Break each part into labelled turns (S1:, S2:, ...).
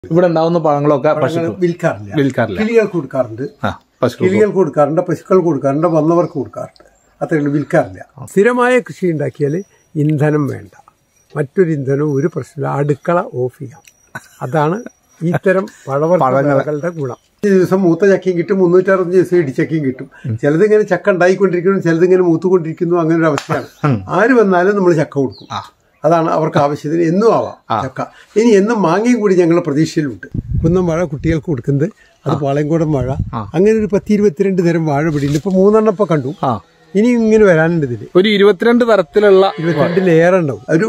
S1: ഇവിടെ ഉണ്ടാവുന്ന പഴങ്ങളൊക്കെ
S2: വിൽക്കാറില്ല. കിളികൾക്ക് കൊടുക്കാറുണ്ട്, പശുക്കൾക്ക് കൊടുക്കാറുണ്ട്, വന്നവർക്ക് കൊടുക്കാറുണ്ട്. അത്രയുള്ളൂ, വിൽക്കാറില്ല. സ്ഥിരമായ കൃഷി ഉണ്ടാക്കിയാൽ ഇന്ധനം വേണ്ട, മറ്റൊരു ഇന്ധനവും ഒരു പ്രശ്നമില്ല, അടുക്കള ഓഫ് ചെയ്യാം. അതാണ് ഇത്തരം പഴവർഗ്ഗങ്ങളുടെ ഗുണം. ദിവസം മൂത്ത ചക്കയും കിട്ടും, 365 ദിവസം ഇടിച്ചക്കയും കിട്ടും. ചിലതിങ്ങനെ ചക്ക ഉണ്ടായിക്കൊണ്ടിരിക്കുന്നു, ചിലതിങ്ങനെ മൂത്തുകൊണ്ടിരിക്കുന്നു. അങ്ങനെ ഒരു അവസ്ഥയാണ്. ആര് വന്നാലും നമ്മൾ ചക്ക കൊടുക്കും. അതാണ് അവർക്ക് ആവശ്യത്തിന്. എന്നും ആവാം ചക്ക. ഇനി എന്നും മാങ്ങയും കൂടി ഞങ്ങളുടെ പ്രതീക്ഷയിലുണ്ട്. കുന്നം വാഴ കുട്ടികൾക്ക് കൊടുക്കുന്നത്, അത് പാളയംകോടൻ വാഴ, അങ്ങനെ ഒരു 10-22 തരം വാഴ പിടിയുണ്ട്. ഇപ്പൊ 3 ഇപ്പൊ കണ്ടു. ഇനി ഇങ്ങനെ വരാനുണ്ട്. ഇതില്
S1: ഒരു 22 തരത്തിലുള്ള
S2: 22 ഉണ്ടാവും. ഒരു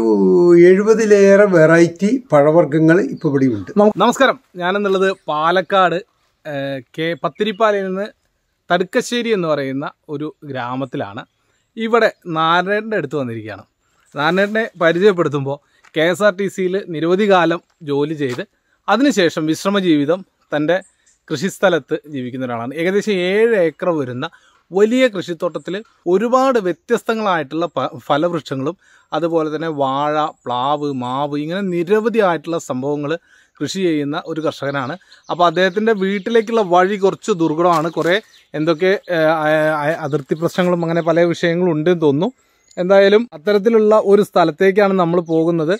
S2: 70 വെറൈറ്റി പഴവർഗ്ഗങ്ങൾ ഇപ്പൊ ഇവിടെ ഉണ്ട്.
S1: നമസ്കാരം, ഞാനെന്നുള്ളത് പാലക്കാട് പത്തിരിപ്പാലയിൽ നിന്ന് തടുക്കശ്ശേരി എന്ന് പറയുന്ന ഒരു ഗ്രാമത്തിലാണ്. ഇവിടെ നാരായണൻ്റെ അടുത്ത് വന്നിരിക്കുകയാണ്. നാരായണനെ പരിചയപ്പെടുത്തുമ്പോൾ KSRTCയിൽ നിരവധി കാലം ജോലി ചെയ്ത് അതിനുശേഷം വിശ്രമ ജീവിതം തൻ്റെ കൃഷിസ്ഥലത്ത് ജീവിക്കുന്ന ഒരാളാണ്. ഏകദേശം 7 ഏക്കർ വരുന്ന വലിയ കൃഷിത്തോട്ടത്തിൽ ഒരുപാട് വ്യത്യസ്തങ്ങളായിട്ടുള്ള ഫലവൃക്ഷങ്ങളും അതുപോലെ തന്നെ വാഴ, പ്ലാവ്, മാവ്, ഇങ്ങനെ നിരവധി ആയിട്ടുള്ള സംഭവങ്ങൾ കൃഷി ചെയ്യുന്ന ഒരു കർഷകനാണ്. അപ്പോൾ അദ്ദേഹത്തിൻ്റെ വീട്ടിലേക്കുള്ള വഴി കുറച്ച് ദുർഘടമാണ്. കുറേ എന്തൊക്കെ അതിർത്തി പ്രശ്നങ്ങളും അങ്ങനെ പല വിഷയങ്ങളും ഉണ്ടെന്ന് തോന്നുന്നു. എന്തായാലും അത്തരത്തിലുള്ള ഒരു സ്ഥലത്തേക്കാണ് നമ്മൾ പോകുന്നത്.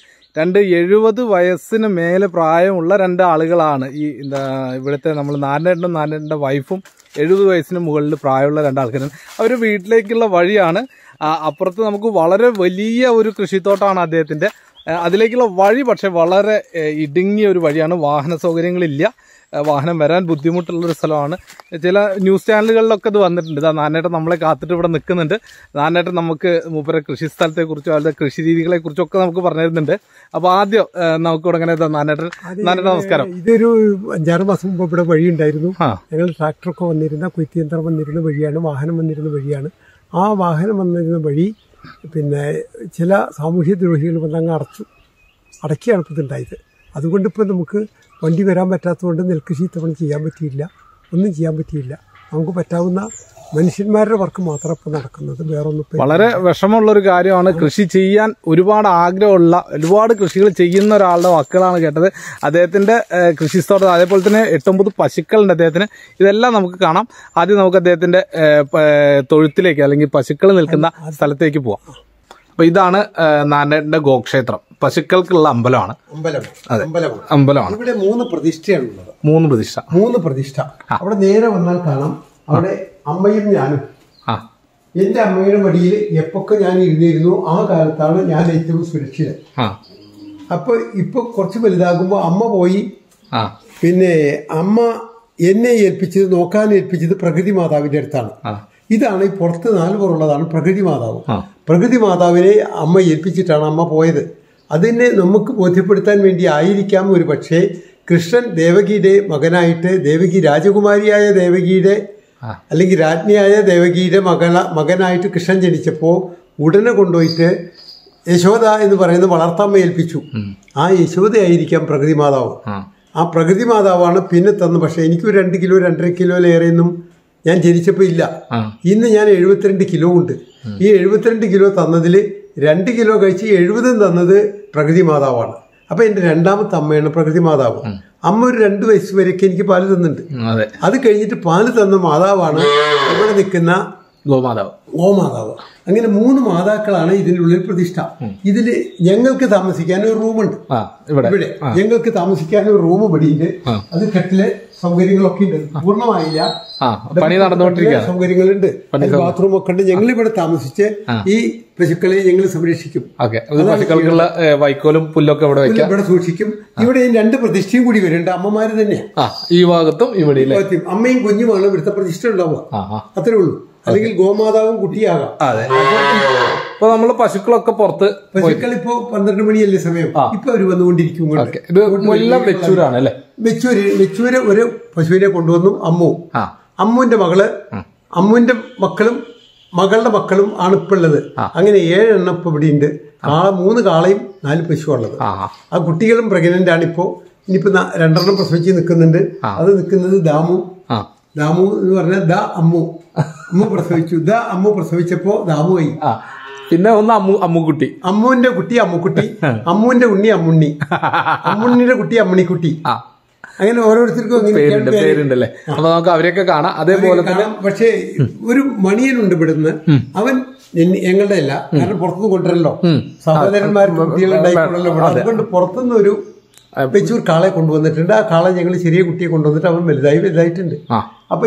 S1: 70 വയസ്സിന് മേലെ പ്രായമുള്ള 2 ആളുകളാണ് ഈ ഇവിടുത്തെ നമ്മൾ നാരായണൻ്റെ വൈഫും 70 വയസ്സിന് മുകളിൽ പ്രായമുള്ള 2 ആൾക്കാരാണ്. അവർ വീട്ടിലേക്കുള്ള വഴിയാണ്. അപ്പുറത്ത് നമുക്ക് വളരെ വലിയ ഒരു കൃഷിത്തോട്ടമാണ് അദ്ദേഹത്തിൻ്റെ. അതിലേക്കുള്ള വഴി പക്ഷെ വളരെ ഇടുങ്ങിയ ഒരു വഴിയാണ്. വാഹന സൗകര്യങ്ങളില്ല, വാഹനം വരാൻ ബുദ്ധിമുട്ടുള്ളൊരു സ്ഥലമാണ്. ചില ന്യൂസ് ചാനലുകളിലൊക്കെ ഇത് വന്നിട്ടുണ്ട്. നാരായണേട്ടൻ നമ്മളെ കാത്തിട്ട് ഇവിടെ നിൽക്കുന്നുണ്ട്. നാരായണേട്ടൻ നമുക്ക് മൂപ്പരെ കൃഷി സ്ഥലത്തെക്കുറിച്ചോ അവരുടെ കൃഷി രീതികളെക്കുറിച്ചൊക്കെ നമുക്ക് പറഞ്ഞു തരുന്നുണ്ട്. അപ്പോൾ ആദ്യം നമുക്ക് തുടങ്ങണേ. നാരായണേട്ടൻ നമസ്കാരം.
S2: ഇതൊരു 5-6 മാസം മുമ്പ് ഇവിടെ വഴിയുണ്ടായിരുന്നു. ഞങ്ങൾ ട്രാക്ടറൊക്കെ വന്നിരുന്ന, കൊയ്ത്തിയന്ത്രം വന്നിരുന്ന വഴിയാണ്, വാഹനം വന്നിരുന്ന വഴിയാണ്. ആ വാഹനം വന്നിരുന്ന വഴി പിന്നെ ചില സാമൂഹ്യ ദ്രോഹികൾ വന്നങ്ങ് അടക്കിയാണ് ഇപ്പോൾ ഇതുണ്ടായത്. അതുകൊണ്ട് ഇപ്പോൾ നമുക്ക് വണ്ടി വരാൻ പറ്റാത്തതുകൊണ്ട് നെൽകൃഷി ഇത്തവണ ചെയ്യാൻ പറ്റിയില്ല, ഒന്നും ചെയ്യാൻ പറ്റിയില്ല. നമുക്ക് പറ്റാവുന്ന മനുഷ്യന്മാരുടെ വർക്ക് മാത്രം ഇപ്പോൾ നടക്കുന്നത്, വേറൊന്നും.
S1: വളരെ വിഷമമുള്ളൊരു കാര്യമാണ്. കൃഷി ചെയ്യാൻ ഒരുപാട് ആഗ്രഹമുള്ള, ഒരുപാട് കൃഷികൾ ചെയ്യുന്ന ഒരാളുടെ വാക്കുകളാണ് കേട്ടത്. അദ്ദേഹത്തിന്റെ കൃഷിസ്ഥലത്ത് അതേപോലെ തന്നെ 8-9 പശുക്കളുണ്ട് അദ്ദേഹത്തിന്. ഇതെല്ലാം നമുക്ക് കാണാം. ആദ്യം നമുക്ക് അദ്ദേഹത്തിന്റെ തൊഴുത്തിലേക്ക് അല്ലെങ്കിൽ പശുക്കൾ നിൽക്കുന്ന സ്ഥലത്തേക്ക് പോവാം. അപ്പൊ ഇതാണ് നാരായണന്റെ ഗോക്ഷേത്രം, പശുക്കൾക്കുള്ള അമ്പലമാണ്. അമ്പലമാണ്.
S2: ഇവിടെ 3 പ്രതിഷ്ഠയാണുള്ളത്.
S1: 3 പ്രതിഷ്ഠ.
S2: അവിടെ നേരെ വന്നാൽ കാണാം, അവിടെ അമ്മയും ഞാനും. എന്റെ അമ്മയുടെ മടിയിൽ എപ്പൊക്കെ ഞാൻ ഇരുന്നിരുന്നു ആ കാലത്താണ് ഞാൻ ഏറ്റവും സുരക്ഷിതൻ. ഇപ്പൊ കുറച്ച് വലുതാകുമ്പോ അമ്മ പോയി. പിന്നെ അമ്മ എന്നെ നോക്കാൻ ഏൽപ്പിച്ചത് പ്രകൃതി മാതാവിന്റെ അടുത്താണ്. ഇതാണ് ഈ പുറത്ത് 4 പുറമുള്ളതാണ് പ്രകൃതി മാതാവ്. പ്രകൃതി മാതാവിനെ അമ്മ ഏൽപ്പിച്ചിട്ടാണ് അമ്മ പോയത്. അതിനെ നമുക്ക് ബോധ്യപ്പെടുത്താൻ വേണ്ടി ആയിരിക്കാം ഒരു പക്ഷേ കൃഷ്ണൻ ദേവകിയുടെ മകനായിട്ട്, ദേവകി രാജകുമാരിയായ ദേവകിയുടെ അല്ലെങ്കിൽ രാജ്ഞിയായ ദേവകിയുടെ മകനായിട്ട് കൃഷ്ണൻ ജനിച്ചപ്പോൾ ഉടനെ കൊണ്ടുപോയിട്ട് യശോദ എന്ന് പറയുന്ന വളർത്തമ്മ ഏൽപ്പിച്ചു. ആ യശോദയായിരിക്കാം പ്രകൃതി മാതാവ്. ആ പ്രകൃതി മാതാവാണ് പിന്നെ തന്നു. പക്ഷെ എനിക്കൊരു 2 കിലോ 2.5 കിലോയിലേറെയൊന്നും ഞാൻ ജനിച്ചപ്പോൾ ഇല്ല. ഇന്ന് ഞാൻ 72 കിലോ ഉണ്ട്. ഈ 72 കിലോ തന്നതിൽ 2 കിലോ കഴിച്ച് 70 തന്നത് പ്രകൃതി മാതാവാണ്. അപ്പൊ എന്റെ 2ാമത്തെ അമ്മയാണ് പ്രകൃതി മാതാവ്. അമ്മ ഒരു 2 വയസ്സ് വരെയൊക്കെ എനിക്ക് പാല് തന്നിട്ടുണ്ട്. അത് കഴിഞ്ഞിട്ട് പാല് തന്ന മാതാവാണ് ഇവിടെ നിൽക്കുന്ന ഗോമാതാവ്. അങ്ങനെ 3 മാതാക്കളാണ് ഇതിനുള്ളിൽ പ്രതിഷ്ഠ. ഇതില് ഞങ്ങൾക്ക് താമസിക്കാൻ ഒരു റൂമുണ്ട്. ഇവിടെ ഞങ്ങൾക്ക് താമസിക്കാൻ ഒരു റൂം ഇവിടെയുണ്ട്. അത് കെട്ടില് സൗകര്യങ്ങളൊക്കെ ഉണ്ട്, പൂർണ്ണമായില്ല,
S1: പണി നടന്നുകൊണ്ടിരിക്കുകയാണ്.
S2: സൗകര്യങ്ങളുണ്ട്, ബാത്റൂം ഒക്കെ ഉണ്ട്. ഞങ്ങൾ ഇവിടെ താമസിച്ച് ഈ പശുക്കളെ ഞങ്ങൾ സംരക്ഷിക്കും.
S1: പശുക്കൾക്കുള്ള വൈക്കോലും പുല്ലൊക്കെ ഇവിടെ
S2: സൂക്ഷിക്കും. ഇവിടെ 2 പ്രതിഷ്ഠയും കൂടി വരുന്നുണ്ട്. അമ്മമാര് തന്നെയാണ്
S1: ഈ ഭാഗത്തും ഇവിടെ.
S2: അമ്മയും കുഞ്ഞുമാണ് ഇവിടുത്തെ പ്രതിഷ്ഠ ഉണ്ടാവുക. അത്രേ ഉള്ളൂ. അല്ലെങ്കിൽ ഗോമാതാവും കുട്ടിയാകാം.
S1: ഇപ്പൊ നമ്മള് പശുക്കളൊക്കെ പുറത്ത്,
S2: പശുക്കൾ ഇപ്പൊ 12 മണിയല്ലേ സമയം, ഇപ്പൊ അവര് വന്നുകൊണ്ടിരിക്കും.
S1: വെച്ചൂരാണ് അല്ലെ?
S2: വെച്ചൂര് ഒരു പശുവിനെ കൊണ്ടുവന്നു. അമ്മുവിന്റെ മകള്, അമ്മുവിന്റെ മക്കളും മകളുടെ മക്കളും ആണ് ഇപ്പൊ ഉള്ളത്. അങ്ങനെ 7 എണ്ണം ഇപ്പൊ ഇവിടെ ഉണ്ട്. 3 കാളയും 4 പശുവുള്ളത്. ആ കുട്ടികളും പ്രഗ്നന്റ് ആണ്. ഇനിയിപ്പോ 2 എണ്ണം പ്രസവിച്ച് നിൽക്കുന്നുണ്ട്. അത് നിൽക്കുന്നത് ദാമു എന്ന് പറഞ്ഞാൽ അമ്മു പ്രസവിച്ചു. അമ്മു പ്രസവിച്ചപ്പോ ദാമുവായി.
S1: പിന്നെ ഒന്ന് അമ്മുക്കുട്ടി,
S2: അമ്മുവിന്റെ കുട്ടി അമ്മുക്കുട്ടി, അമ്മുവിന്റെ ഉണ്ണി അമ്മുണ്ണി, അമ്മുണ്ണിയുടെ കുട്ടി അമ്മണിക്കുട്ടി. അങ്ങനെ ഓരോരുത്തർക്കും
S1: പേരുണ്ടല്ലേ. അപ്പൊ നമുക്ക് അവരെയൊക്കെ കാണാം. അതേപോലെ തന്നെ
S2: പക്ഷേ ഒരു മണിയനുണ്ട് ഇവിടുന്ന്, അവൻ ഞങ്ങളുടെ അല്ല, കാരണം പുറത്തുനിന്ന് കൊണ്ടുവരല്ലോ, സഹോദരന്മാർക്ക് കുട്ടികളുണ്ടായിക്കൊണ്ടല്ലോ. അതുകൊണ്ട് പുറത്തുനിന്ന് ഒരു വെച്ചൂർ കാളെ കൊണ്ടുവന്നിട്ടുണ്ട്. ആ കാളെ ഞങ്ങൾ ചെറിയ കുട്ടിയെ കൊണ്ടുവന്നിട്ട് അവൻ വലുതായിട്ടുണ്ട്. അപ്പൊ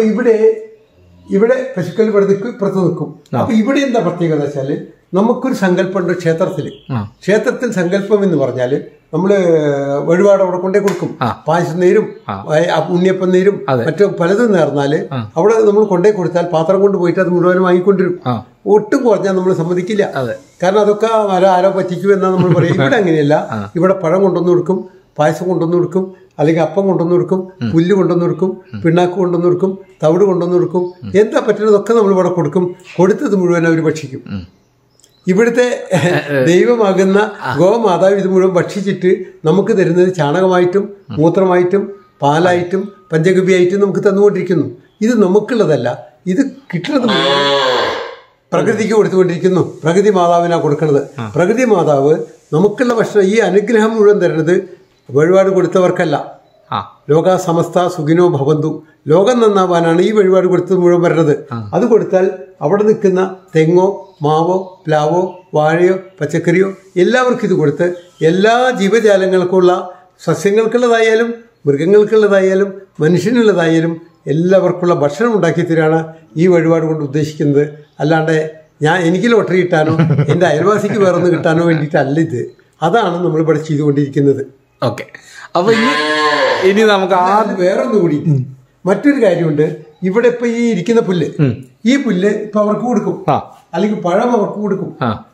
S2: ഇവിടെ പശുക്കൾ ഇവിടെ നിൽക്കും, ഇപ്പുറത്ത് നിൽക്കും. അപ്പൊ ഇവിടെ എന്താ പ്രത്യേകത വെച്ചാല്, നമുക്കൊരു സങ്കല്പമുണ്ട് ക്ഷേത്രത്തിൽ സങ്കല്പം എന്ന് പറഞ്ഞാല് നമ്മള് വഴിപാട് അവിടെ കൊണ്ടേ കൊടുക്കും. പായസം നേരും, ഉണ്ണിയപ്പം നേരും, മറ്റു പലതും നേർന്നാല് അവിടെ നമ്മൾ കൊണ്ടേ കൊടുത്താൽ പാത്രം കൊണ്ട് പോയിട്ട് അത് മുഴുവനും വാങ്ങിക്കൊണ്ടിരും. ഒട്ടും കുറഞ്ഞാൽ നമ്മൾ സമ്മതിക്കില്ല. കാരണം അതൊക്കെ ആരോ പറ്റിക്കൂ എന്നാ നമ്മൾ പറയും. ഇവിടെ അങ്ങനെയല്ല. ഇവിടെ പഴം കൊണ്ടുവന്ന് കൊടുക്കും, പായസം കൊണ്ടുവന്ന് കൊടുക്കും, അല്ലെങ്കിൽ അപ്പം കൊണ്ടുവന്ന് കൊടുക്കും, പുല്ല് കൊണ്ടുവന്ന് കൊടുക്കും, പിണ്ണാക്ക് കൊണ്ടുവന്ന് കൊടുക്കും, തവിട് കൊണ്ടുവന്ന് കൊടുക്കും. എന്താ പറ്റുന്നതൊക്കെ നമ്മൾ ഇവിടെ കൊടുക്കും. കൊടുത്തത് മുഴുവൻ അവർ ഭക്ഷിക്കും. ഇവിടുത്തെ ദൈവമാകുന്ന ഗോമാതാവ് ഇത് മുഴുവൻ ഭക്ഷിച്ചിട്ട് നമുക്ക് തരുന്നത് ചാണകമായിട്ടും മൂത്രമായിട്ടും പാലായിട്ടും പഞ്ചഗവ്യായിട്ടും നമുക്ക് തന്നുകൊണ്ടിരിക്കുന്നു. ഇത് നമുക്കുള്ളതല്ല, ഇത് കിട്ടുന്നത് പ്രകൃതിക്ക് കൊടുത്തുകൊണ്ടിരിക്കുന്നു. പ്രകൃതി മാതാവിനാണ് കൊടുക്കുന്നത്. പ്രകൃതി മാതാവ് നമുക്കുള്ള ഭക്ഷണം, ഈ അനുഗ്രഹം മുഴുവൻ തരുന്നത് വഴിപാട് കൊടുത്തവർക്കല്ല. ലോക സമസ്ത സുഖിനോ ഭവന്തു, ലോകം നന്നാവാനാണ് ഈ വഴിപാട് കൊടുത്തത് മുഴുവൻ വരുന്നത്. അത് കൊടുത്താൽ അവിടെ നിൽക്കുന്ന തെങ്ങോ മാവോ പ്ലാവോ വാഴയോ പച്ചക്കറിയോ എല്ലാവർക്കും ഇത് കൊടുത്ത് എല്ലാ ജീവജാലങ്ങൾക്കുള്ള, സസ്യങ്ങൾക്കുള്ളതായാലും മൃഗങ്ങൾക്കുള്ളതായാലും മനുഷ്യനുള്ളതായാലും എല്ലാവർക്കുള്ള ഭക്ഷണം ഉണ്ടാക്കി തരാണ് ഈ വഴിപാട് കൊണ്ട് ഉദ്ദേശിക്കുന്നത്. അല്ലാണ്ട് എനിക്ക് ലോട്ടറി കിട്ടാനോ എൻ്റെ അയൽവാസിക്ക് വേറൊന്ന് കിട്ടാനോ വേണ്ടിയിട്ടല്ല ഇത്. അതാണ് നമ്മളിവിടെ ചെയ്തുകൊണ്ടിരിക്കുന്നത്.
S1: ഓക്കെ. അപ്പൊ ഇനി നമുക്ക്
S2: വേറൊന്നു കൂടി മറ്റൊരു കാര്യമുണ്ട്. ഇവിടെ ഇപ്പൊ ഈ ഇരിക്കുന്ന പുല്ല്, ഈ പുല്ല് ഇപ്പൊ അവർക്ക് കൊടുക്കും, അല്ലെങ്കിൽ പഴം അവർക്ക് കൊടുക്കും.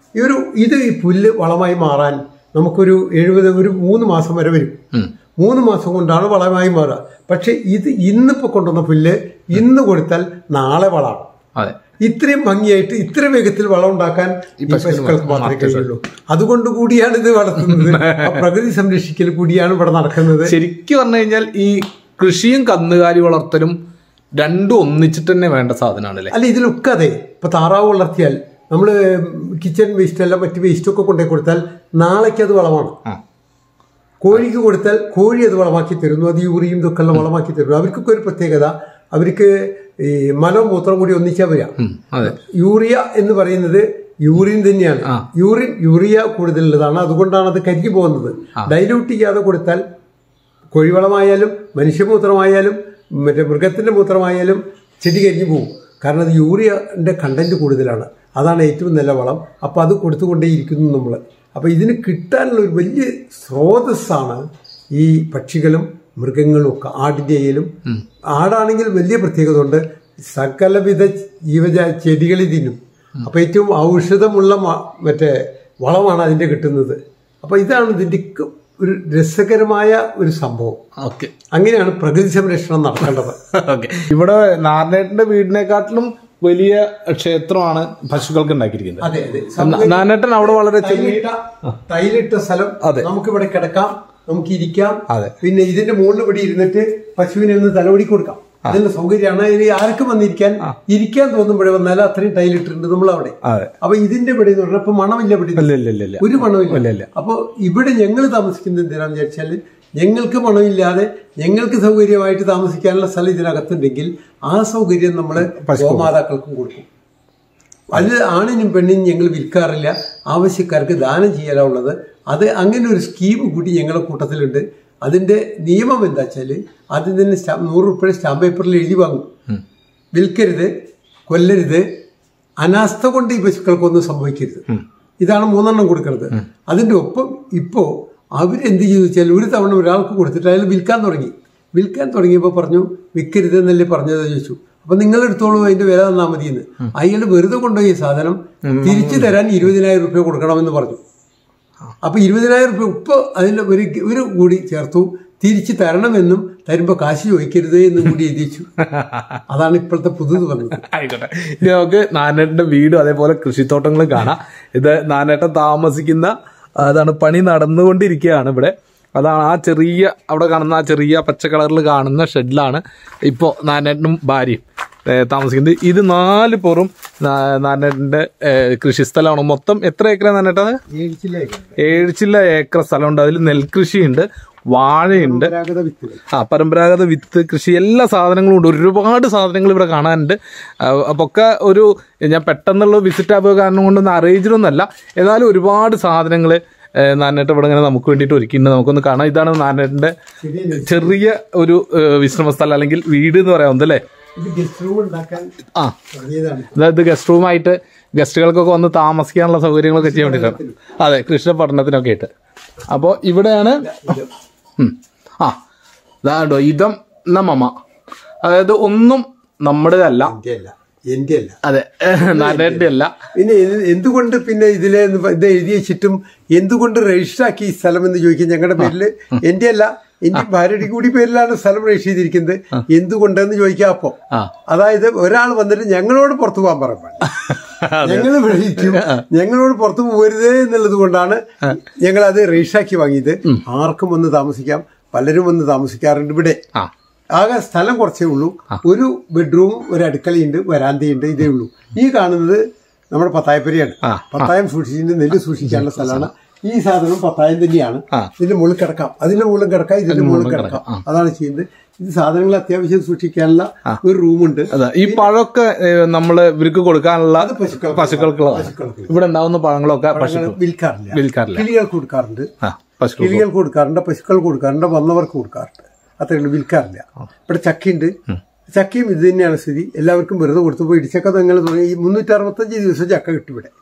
S2: ഈ പുല്ല് വളമായി മാറാൻ നമുക്കൊരു 3 മാസം വരെ വരും. 3 മാസം കൊണ്ടാണ് വളമായി മാറുക. പക്ഷെ ഇത് ഇന്നിപ്പോ കൊണ്ടുവന്ന പുല്ല് ഇന്ന് കൊടുത്താൽ നാളെ വളമാണ്. ഇത്രയും ഭംഗിയായിട്ട് ഇത്ര വേഗത്തിൽ വളം ഉണ്ടാക്കാൻ ഈ പശുക്കൾക്ക് മാത്രമേ കഴിയുള്ളൂ. അതുകൊണ്ട് കൂടിയാണ് ഇത് വളർത്തുന്നത്. പ്രകൃതി സംരക്ഷിക്കൽ കൂടിയാണ് ഇവിടെ നടക്കുന്നത്.
S1: ശരിക്കും പറഞ്ഞു കഴിഞ്ഞാൽ ഈ കൃഷിയും കന്നുകാലി വളർത്തലും രണ്ടും ഒന്നിച്ചിട്ട് തന്നെ വേണ്ട സാധനമാണല്ലേ?
S2: അല്ല, ഇതിലൊക്കെ അതെ. ഇപ്പൊ താറാവ് വളർത്തിയാൽ നമ്മള് കിച്ചൺ വേസ്റ്റ് അല്ല മറ്റു വേസ്റ്റ് ഒക്കെ കൊണ്ടേ കൊടുത്താൽ നാളേക്ക് അത് വളമാണ്. കോഴിക്ക് കൊടുത്താൽ കോഴി അത് വളമാക്കി തരുന്നു. അത് യൂറിയും ഇതൊക്കെ വളമാക്കി തരുന്നു. അവർക്കൊക്കെ ഒരു പ്രത്യേകത, അവർക്ക് ഈ മലവും മൂത്രം കൂടി ഒന്നിച്ചാ വരിക. യൂറിയ എന്ന് പറയുന്നത് യൂറിൻ തന്നെയാണ്. യൂറിയ കൂടുതലുള്ളതാണ്. അതുകൊണ്ടാണ് അത് കരിഞ്ഞു പോകുന്നത്. ഡൈല്യൂട്ട് ചെയ്യാതെ കൊടുത്താൽ കോഴിവളമായാലും മനുഷ്യമൂത്രമായാലും മറ്റേ മൃഗത്തിന്റെ മൂത്രമായാലും ചെടി കരിഞ്ഞു പോകും. കാരണം അത് യൂറിയന്റെ കണ്ടന്റ് കൂടുതലാണ്. അതാണ് ഏറ്റവും നല്ല വളം. അപ്പൊ അത് കൊടുത്തുകൊണ്ടേയിരിക്കുന്നു നമ്മൾ. അപ്പൊ ഇതിന് കിട്ടാനുള്ള ഒരു വലിയ സ്രോതസ്സാണ് ഈ പക്ഷികളും മൃഗങ്ങളും ഒക്കെ. ആടിന്റെ ആയാലും, ആടാണെങ്കിൽ വലിയ പ്രത്യേകത ഉണ്ട്, സകലവിധ ചെടികളിൽ തിന്നും. അപ്പൊ ഏറ്റവും ഔഷധമുള്ള മറ്റേ വളമാണ് അതിന്റെ കിട്ടുന്നത്. അപ്പൊ ഇതാണ് ഇതിന്റെ ഒരു രസകരമായ ഒരു സംഭവം. അങ്ങനെയാണ് പ്രകൃതി സംരക്ഷണം നടക്കേണ്ടത്.
S1: ഇവിടെ നാരായണേട്ടന്റെ വീടിനെക്കാട്ടിലും വലിയ ക്ഷേത്രമാണ് പശുക്കൾക്ക് ഉണ്ടാക്കിയിരിക്കുന്നത്.
S2: അതെ അതെ.
S1: നാരായണേട്ടൻ അവിടെ വളരെ
S2: ടൈലിട്ട സ്ഥലം, നമുക്കിവിടെ കിടക്കാം, നമുക്ക് ഇരിക്കാം. പിന്നെ ഇതിന്റെ മുകളിൽ ഇവിടെ ഇരുന്നിട്ട് പശുവിനെ ഒന്ന് തലവടി കൊടുക്കാം. അതിന്റെ സൗകര്യമാണ്. ഇനി ആർക്കും ഇരിക്കാൻ തോന്നുമ്പോഴേ വന്നാലും അത്രയും ടൈലിട്ടുണ്ട് നമ്മൾ അവിടെ. അപ്പൊ ഇതിന്റെ ഇവിടെ എന്ന് പറഞ്ഞാൽ ഇപ്പൊ മണമില്ല, ഇവിടെ ഒരു മണമില്ല. അപ്പൊ ഇവിടെ ഞങ്ങൾ താമസിക്കുന്നത് എന്തിനാന്ന് വിചാരിച്ചാല് ഞങ്ങൾക്ക് മണമില്ലാതെ ഞങ്ങൾക്ക് സൗകര്യമായിട്ട് താമസിക്കാനുള്ള സ്ഥലം ഇതിനകത്തുണ്ടെങ്കിൽ ആ സൗകര്യം നമ്മള് ഗോമാതാക്കൾക്കും കൊടുക്കും. അത് ആണിനും പെണ്ണിനും ഞങ്ങൾ വിൽക്കാറില്ല, ആവശ്യക്കാർക്ക് ദാനം ചെയ്യാനുള്ളത്. അത് അങ്ങനെ ഒരു സ്കീം കൂടി ഞങ്ങളുടെ കൂട്ടത്തിലുണ്ട്. അതിന്റെ നിയമം എന്താ വെച്ചാല് ആദ്യം തന്നെ 100 രൂപ സ്റ്റാമ്പ് പേപ്പറിൽ എഴുതി വാങ്ങും. വിൽക്കരുത്, കൊല്ലരുത്, അനാസ്ഥ കൊണ്ട് ഈ പശുക്കൾക്കൊന്നും സംഭവിക്കരുത്. ഇതാണ് 3 കൊടുക്കുന്നത്. അതിന്റെ ഒപ്പം ഇപ്പോ അവരെന്ത് ചെയ്തു വെച്ചാൽ ഒരു തവണ ഒരാൾക്ക് കൊടുത്തിട്ട് അയാൾ വിൽക്കാൻ തുടങ്ങിയപ്പോൾ പറഞ്ഞു വിൽക്കരുത് എന്നല്ലേ പറഞ്ഞത് ചോദിച്ചു. അപ്പൊ നിങ്ങൾ എടുത്തോളൂ, അതിന്റെ വില തന്നാൽ മതിയെന്ന്. അയാൾ വെറുതെ കൊണ്ടുപോയി സാധനം തിരിച്ചു തരാൻ 20,000 രൂപ കൊടുക്കണമെന്ന് പറഞ്ഞു. അപ്പൊ 20,000 രൂപ ഇപ്പൊ അതിന്റെ ഒരു കൂടി ചേർത്തു, തിരിച്ചു തരണമെന്നും തരുമ്പോ കാശ് ചോദിക്കരുത് എന്നും കൂടി എഴുതിച്ചു. അതാണ് ഇപ്പോഴത്തെ പുതുത് പറഞ്ഞത്.
S1: ആയിക്കോട്ടെ, ഇനി നമുക്ക് നാരായണേട്ടന്റെ വീടും അതേപോലെ കൃഷിത്തോട്ടങ്ങളും കാണാം. ഇത് നാരായണേട്ടൻ താമസിക്കുന്ന അതാണ്, പണി നടന്നുകൊണ്ടിരിക്കുകയാണ് ഇവിടെ. അതാണ് ആ ചെറിയ അവിടെ കാണുന്ന ആ ചെറിയ പച്ച കളറിൽ കാണുന്ന ഷെഡിലാണ് ഇപ്പോൾ നാരായണേട്ടനും ഭാര്യയും താമസിക്കുന്നത്. ഇത് 4 പുറം നാരായണേട്ടന്റെ കൃഷിസ്ഥലമാണ്. മൊത്തം എത്ര ഏക്കറാണ് നാരായണേട്ടത്?
S2: 7
S1: ഏക്കർ സ്ഥലമുണ്ട്. അതിൽ നെൽകൃഷിയുണ്ട്, വാഴയുണ്ട്, പരമ്പരാഗത വിത്ത് കൃഷി, എല്ലാ സാധനങ്ങളും ഉണ്ട്. ഒരുപാട് സാധനങ്ങൾ ഇവിടെ കാണാനുണ്ട്. അപ്പോൾ ഒക്കെ ഒരു ഞാൻ പെട്ടെന്നുള്ള വിസിറ്റ് ആവുക കാരണം കൊണ്ടൊന്നും അറിയിച്ചിട്ടൊന്നുമല്ല. എന്നാലും ഒരുപാട് സാധനങ്ങൾ നാരായണേട്ടൻ ഇവിടെ ഇങ്ങനെ നമുക്ക് വേണ്ടിയിട്ട് ഒരുക്കിയിട്ടുണ്ട്. നമുക്കൊന്ന് കാണാം. ഇതാണ് നാരായണേട്ടൻ്റെ ചെറിയ ഒരു വിശ്രമ സ്ഥലം അല്ലെങ്കിൽ വീട് എന്ന് പറയാവുന്നത് അല്ലേ? അതായത് ഗസ്റ്റ് റൂമായിട്ട് ഗസ്റ്റുകൾക്കൊക്കെ വന്ന് താമസിക്കാനുള്ള സൗകര്യങ്ങളൊക്കെ ചെയ്യാൻ വേണ്ടിയിട്ടാണ്. അതെ, കൃഷി പഠനത്തിനൊക്കെ ആയിട്ട്. അപ്പോൾ ഇവിടെയാണ് ഇതാണ്ടോ ഇതം നമ്മ, അതായത് ഒന്നും നമ്മുടേതല്ല,
S2: എന്റെ അല്ല,
S1: അതെ നാരായണന്റെ അല്ല.
S2: പിന്നെ എന്തുകൊണ്ട് പിന്നെ ഇത് എഴുതി വെച്ചിട്ടും എന്തുകൊണ്ട് രജിസ്റ്റർ ആക്കി ഈ സ്ഥലം എന്ന് ചോദിക്കും. ഞങ്ങളുടെ പേരില് എന്റെ അല്ല, എന്റെ ഭാര്യയുടെ കൂടി പേരിലാണ് സ്ഥലം രജിസ്റ്റർ ചെയ്തിരിക്കുന്നത്. എന്തുകൊണ്ടെന്ന് ചോദിക്കാം. അപ്പോ അതായത് ഒരാൾ വന്നിട്ട് ഞങ്ങളോട് പുറത്തു പോകാൻ പറയുമ്പോൾ ഞങ്ങൾ വിളിക്കും, ഞങ്ങളോട് പുറത്തു പോകരുതേ എന്നുള്ളത് കൊണ്ടാണ് ഞങ്ങൾ അത് രജിസ്റ്റർ ആക്കി വാങ്ങിയത്. ആർക്കും വന്ന് താമസിക്കാം, പലരും വന്ന് താമസിക്കാറുണ്ട്. ഇവിടെ ആകെ സ്ഥലം കുറച്ചേ ഉള്ളൂ. ഒരു ബെഡ്റൂം, ഒരു അടുക്കളയുണ്ട്, വരാന്തയുണ്ട്, ഇതേ ഉള്ളൂ. ഈ കാണുന്നത് നമ്മുടെ പത്തായപ്പുരയാണ്. പത്തായം സൂക്ഷിച്ചിട്ട് നെല്ല് സൂക്ഷിക്കാനുള്ള സ്ഥലമാണ്. ഈ സാധനം പത്തായം തന്നെയാണ്. ഇതിന്റെ മുകളിൽ കിടക്കാം, അതിന്റെ മുകളിൽ കിടക്കാം, ഇതിന്റെ മുകളിൽ കിടക്കാം. അതാണ് ചെയ്യുന്നത്. ഇത് സാധനങ്ങൾ അത്യാവശ്യം സൂക്ഷിക്കാനുള്ള ഒരു റൂമുണ്ട്.
S1: ഈ പഴമൊക്കെ നമ്മള് ഇവർക്ക് കൊടുക്കാനുള്ള പശുക്കൾക്കുള്ള ഇവിടെ ഉണ്ടാവുന്ന പഴങ്ങളൊക്കെ
S2: വിൽക്കാറില്ല. കിളികൾക്ക് കൊടുക്കാറുണ്ട്, കിളികൾക്ക് കൊടുക്കാറുണ്ട്, പശുക്കൾക്ക് കൊടുക്കാറുണ്ട്, വന്നവർക്ക് കൊടുക്കാറുണ്ട്. അത്രയുള്ളൂ, വിൽക്കാറില്ല. ഇവിടെ ചക്കയുണ്ട്, ചക്കയും ഇത് തന്നെയാണ് സ്ഥിതി. എല്ലാവർക്കും വെറുതെ കൊടുത്തു പോയി. ഇടിച്ചക്ക തങ്ങൾ തുടങ്ങി 365 ദിവസം ചക്ക കിട്ടും ഇവിടെ.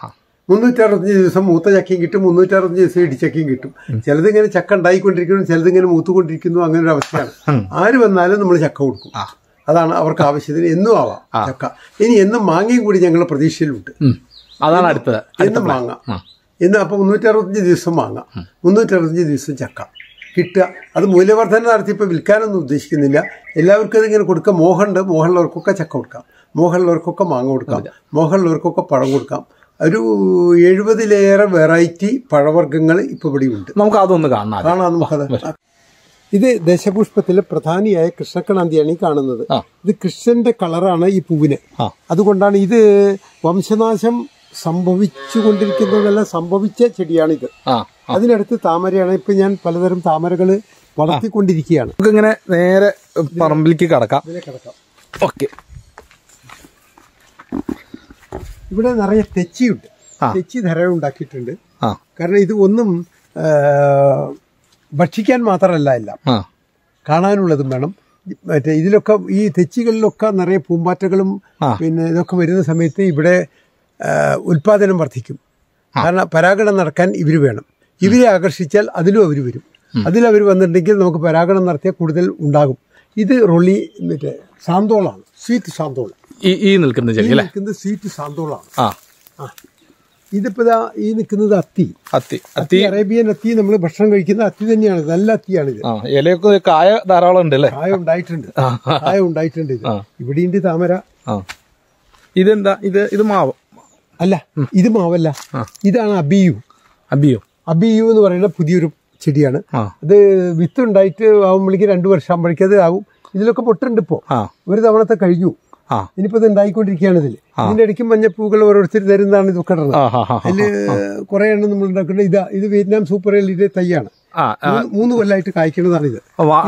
S2: 365 ദിവസം മൂത്ത ചക്കയും കിട്ടും, 365 ദിവസം ഇടിച്ചക്കയും കിട്ടും. ചിലതിങ്ങനെ ചക്ക ഉണ്ടായിക്കൊണ്ടിരിക്കുന്നു, ചിലതിങ്ങനെ മൂത്തുകൊണ്ടിരിക്കുന്നു. അങ്ങനെ ഒരു അവസ്ഥയാണ്. ആര് വന്നാലും നമ്മൾ ചക്ക കൊടുക്കും. അതാണ് അവർക്ക് ആവശ്യത്തിന്. എന്നും ആവാം ചക്ക. ഇനി എന്നും മാങ്ങയും കൂടി ഞങ്ങളുടെ പ്രതീക്ഷയിലുണ്ട്.
S1: അതാണ് അടുത്തത്.
S2: എന്നും മാങ്ങ എന്ന്. അപ്പൊ 365 ദിവസം മാങ്ങ, 365 ദിവസം ചക്ക കിട്ടുക. അത് മൂല്യവർദ്ധന നടത്തി ഇപ്പൊ വിൽക്കാനൊന്നും ഉദ്ദേശിക്കുന്നില്ല. എല്ലാവർക്കും അതിങ്ങനെ കൊടുക്കാം. മോഹമുണ്ട്, മോഹമുള്ളവർക്കൊക്കെ ചക്ക കൊടുക്കാം, മോഹമുള്ളവർക്കൊക്കെ മാങ്ങ കൊടുക്കാം, മോഹമുള്ളവർക്കൊക്കെ പഴം കൊടുക്കാം. ഒരു 70-ലേറെ വെറൈറ്റി പഴവർഗ്ഗങ്ങൾ ഇപ്പൊ ഇവിടെ ഉണ്ട്.
S1: നമുക്ക് അതൊന്ന് കാണാം.
S2: നമുക്കത്. ഇത് ദശപുഷ്പത്തിലെ പ്രധാനിയായ കൃഷ്ണക്കണാന്തിയാണ് ഈ കാണുന്നത്. ഇത് കൃഷ്ണന്റെ കളറാണ് ഈ പൂവിന്. അതുകൊണ്ടാണ് ഇത് വംശനാശം സംഭവിച്ചുകൊണ്ടിരിക്കുന്നതല്ല, സംഭവിച്ച ചെടിയാണിത്. അതിനടുത്ത് താമരയാണ്. ഇപ്പൊ ഞാൻ പലതരം താമരകള് വളർത്തിക്കൊണ്ടിരിക്കുകയാണ്.
S1: നമുക്കിങ്ങനെ നേരെ പറമ്പിലേക്ക് കടക്കാം. ഓക്കെ.
S2: ഇവിടെ നിറയെ തെച്ചിയുണ്ട്. തെച്ചി ധാരാളം ഉണ്ടാക്കിയിട്ടുണ്ട്. കാരണം ഇത് ഒന്നും ഭക്ഷിക്കാൻ മാത്രമല്ല, എല്ലാം കാണാനുള്ളതും വേണം. മറ്റേ ഇതിലൊക്കെ ഈ തെച്ചികളിലൊക്കെ നിറയെ പൂമ്പാറ്റകളും പിന്നെ ഇതൊക്കെ വരുന്ന സമയത്ത് ഇവിടെ ഉൽപാദനം വർദ്ധിക്കും. കാരണം പരാഗണം നടക്കാൻ ഇവർ വേണം. ഇവരെ ആകർഷിച്ചാൽ അതിലും അവർ വരും. അതിലവർ വന്നിട്ടുണ്ടെങ്കിൽ നമുക്ക് പരാഗണം നടത്തിയാൽ കൂടുതൽ ഉണ്ടാകും. ഇത് റൊള്ളി മറ്റേ സാന്തോളാണ്, സ്വീറ്റ് സാന്തോൾ.
S1: ഈ നിൽക്കുന്നത്
S2: സ്വീറ്റ് സാന്തോളാണ്. ഇതിപ്പോ ഈ നിൽക്കുന്നത് അത്തി, അറേബ്യൻ അത്തി. നമ്മൾ ഭക്ഷണം കഴിക്കുന്ന അത്തി തന്നെയാണ്, നല്ല അത്തിയാണിത്.
S1: ഇലയൊക്കെ കായ ധാരാളം ഉണ്ട് അല്ലേ?
S2: കായ ഉണ്ടായിട്ടുണ്ട്. ഇത് ഇവിടെയുണ്ട് താമര.
S1: ഇതെന്താ? ഇത് മാവ്
S2: അല്ല, ഇത് മാവല്ല, ഇതാണ് അബിയു എന്ന് പറയുന്ന പുതിയൊരു ചെടിയാണ്. അത് വിത്ത് ഉണ്ടായിട്ട് ആവുമ്പോഴേക്ക് 2 വർഷം ആകുമ്പോഴേക്കും അത് ആവും. ഇതിലൊക്കെ പൊട്ടുണ്ട്. ഇപ്പോ ഒരു തവണത്തെ കഴിഞ്ഞു. ഇനിയിപ്പോ ഇത് ഉണ്ടായിക്കൊണ്ടിരിക്കുകയാണ്. ഇതിന്റെ ഇടയ്ക്ക് മഞ്ഞപ്പൂക്കൾ ഓരോരുത്തർ തരുന്നതാണ് ഇതൊക്കെ ഇടുന്നത്. അതില് കുറെ എണ്ണം നമ്മൾ ഉണ്ടാക്കുന്നത്. ഇത് വിയറ്റ്നാം സൂപ്പർ എല്ലിന്റെ തൈയാണ്. 3 കൊല്ലമായിട്ട് കായ്ക്കുന്നതാണ് ഇത്.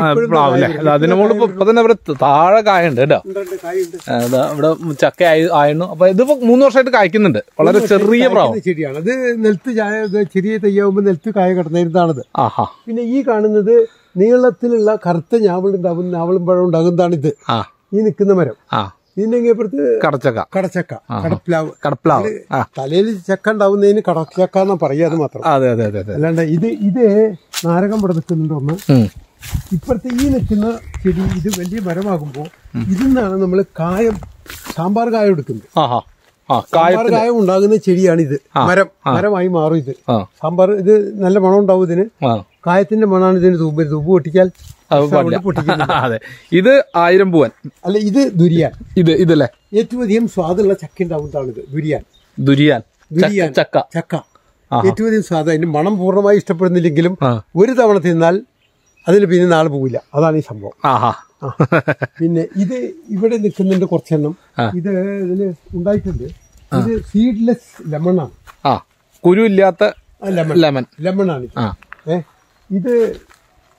S1: താഴെ കായുണ്ട് കേട്ടോ. ഇവിടെ ചക്ക ആയിരുന്നു. അപ്പൊ ഇത് 3 വർഷമായിട്ട് കായ്ക്കുന്നുണ്ട്. വളരെ ചെറിയ
S2: ചെടിയാണ്. അത് നിലത്ത് ചെറിയ തയ്യാവുമ്പോ നിലത്ത് കായ കിടന്നിരുന്നതാണത്. പിന്നെ ഈ കാണുന്നത് നീളത്തിലുള്ള കറുത്ത ഞാവളുണ്ടാവും, ഞാവളും പഴം ഉണ്ടാകുന്നതാണിത്. ഈ നിൽക്കുന്ന മരം. ഇതിന്റെ ഇപ്പുറത്ത് കടച്ചക്ക, കടപ്ലാവ്. തലയിൽ ചക്ക ഉണ്ടാവുന്നതിന് കടച്ചക്ക എന്നാ പറയുക, അത് മാത്രം. അല്ലാണ്ട് ഇത് നാരകം ഇവിടെ നിൽക്കുന്നുണ്ട് ഒന്ന്. ഇപ്പുറത്തെ ഈ നിൽക്കുന്ന ചെടി ഇത് വലിയ മരമാകുമ്പോ ഇതിന്നാണ് നമ്മൾ സാമ്പാർ കായം എടുക്കുന്നത്. സാമ്പാർ കായം ഉണ്ടാകുന്ന ചെടിയാണിത്. മരമായി മാറും ഇത്. സാമ്പാർ ഇത് നല്ല മണം ഉണ്ടാവും ഇതിന്. കായത്തിന്റെ മണമാണ് ഇതിന്. തൂമ്പ് പൊട്ടിക്കാൽ
S1: അതെ. ഇത് 1000 പൂവൻ
S2: അല്ല, ഇത് ദുരിയാൻ.
S1: ഇതല്ലേ
S2: ഏറ്റവും അധികം സ്വാദുള്ള ചക്ക ഉണ്ടാവുന്നതാണ് ഇത്. ദുരിയാൻ ചക്ക ഏറ്റവും അധികം സ്വാദ്. അതിന്റെ മണം പൂർണ്ണമായി ഇഷ്ടപ്പെടുന്നില്ലെങ്കിലും ഒരു തവണ തിന്നാൽ അതിന് പിന്നെ നാളെ പോവില്ല. അതാണ് ഈ സംഭവം. പിന്നെ ഇത് ഇവിടെ നിൽക്കുന്നുണ്ട് കുറച്ചെണ്ണം. ഇതിന് ഉണ്ടായിട്ടുണ്ട്. ഇത് സീഡ്ലെസ് ലെമണാണ്.
S1: കുരു ഇല്ലാത്ത ലെമൺ
S2: ലെമണാണ്. ഇത്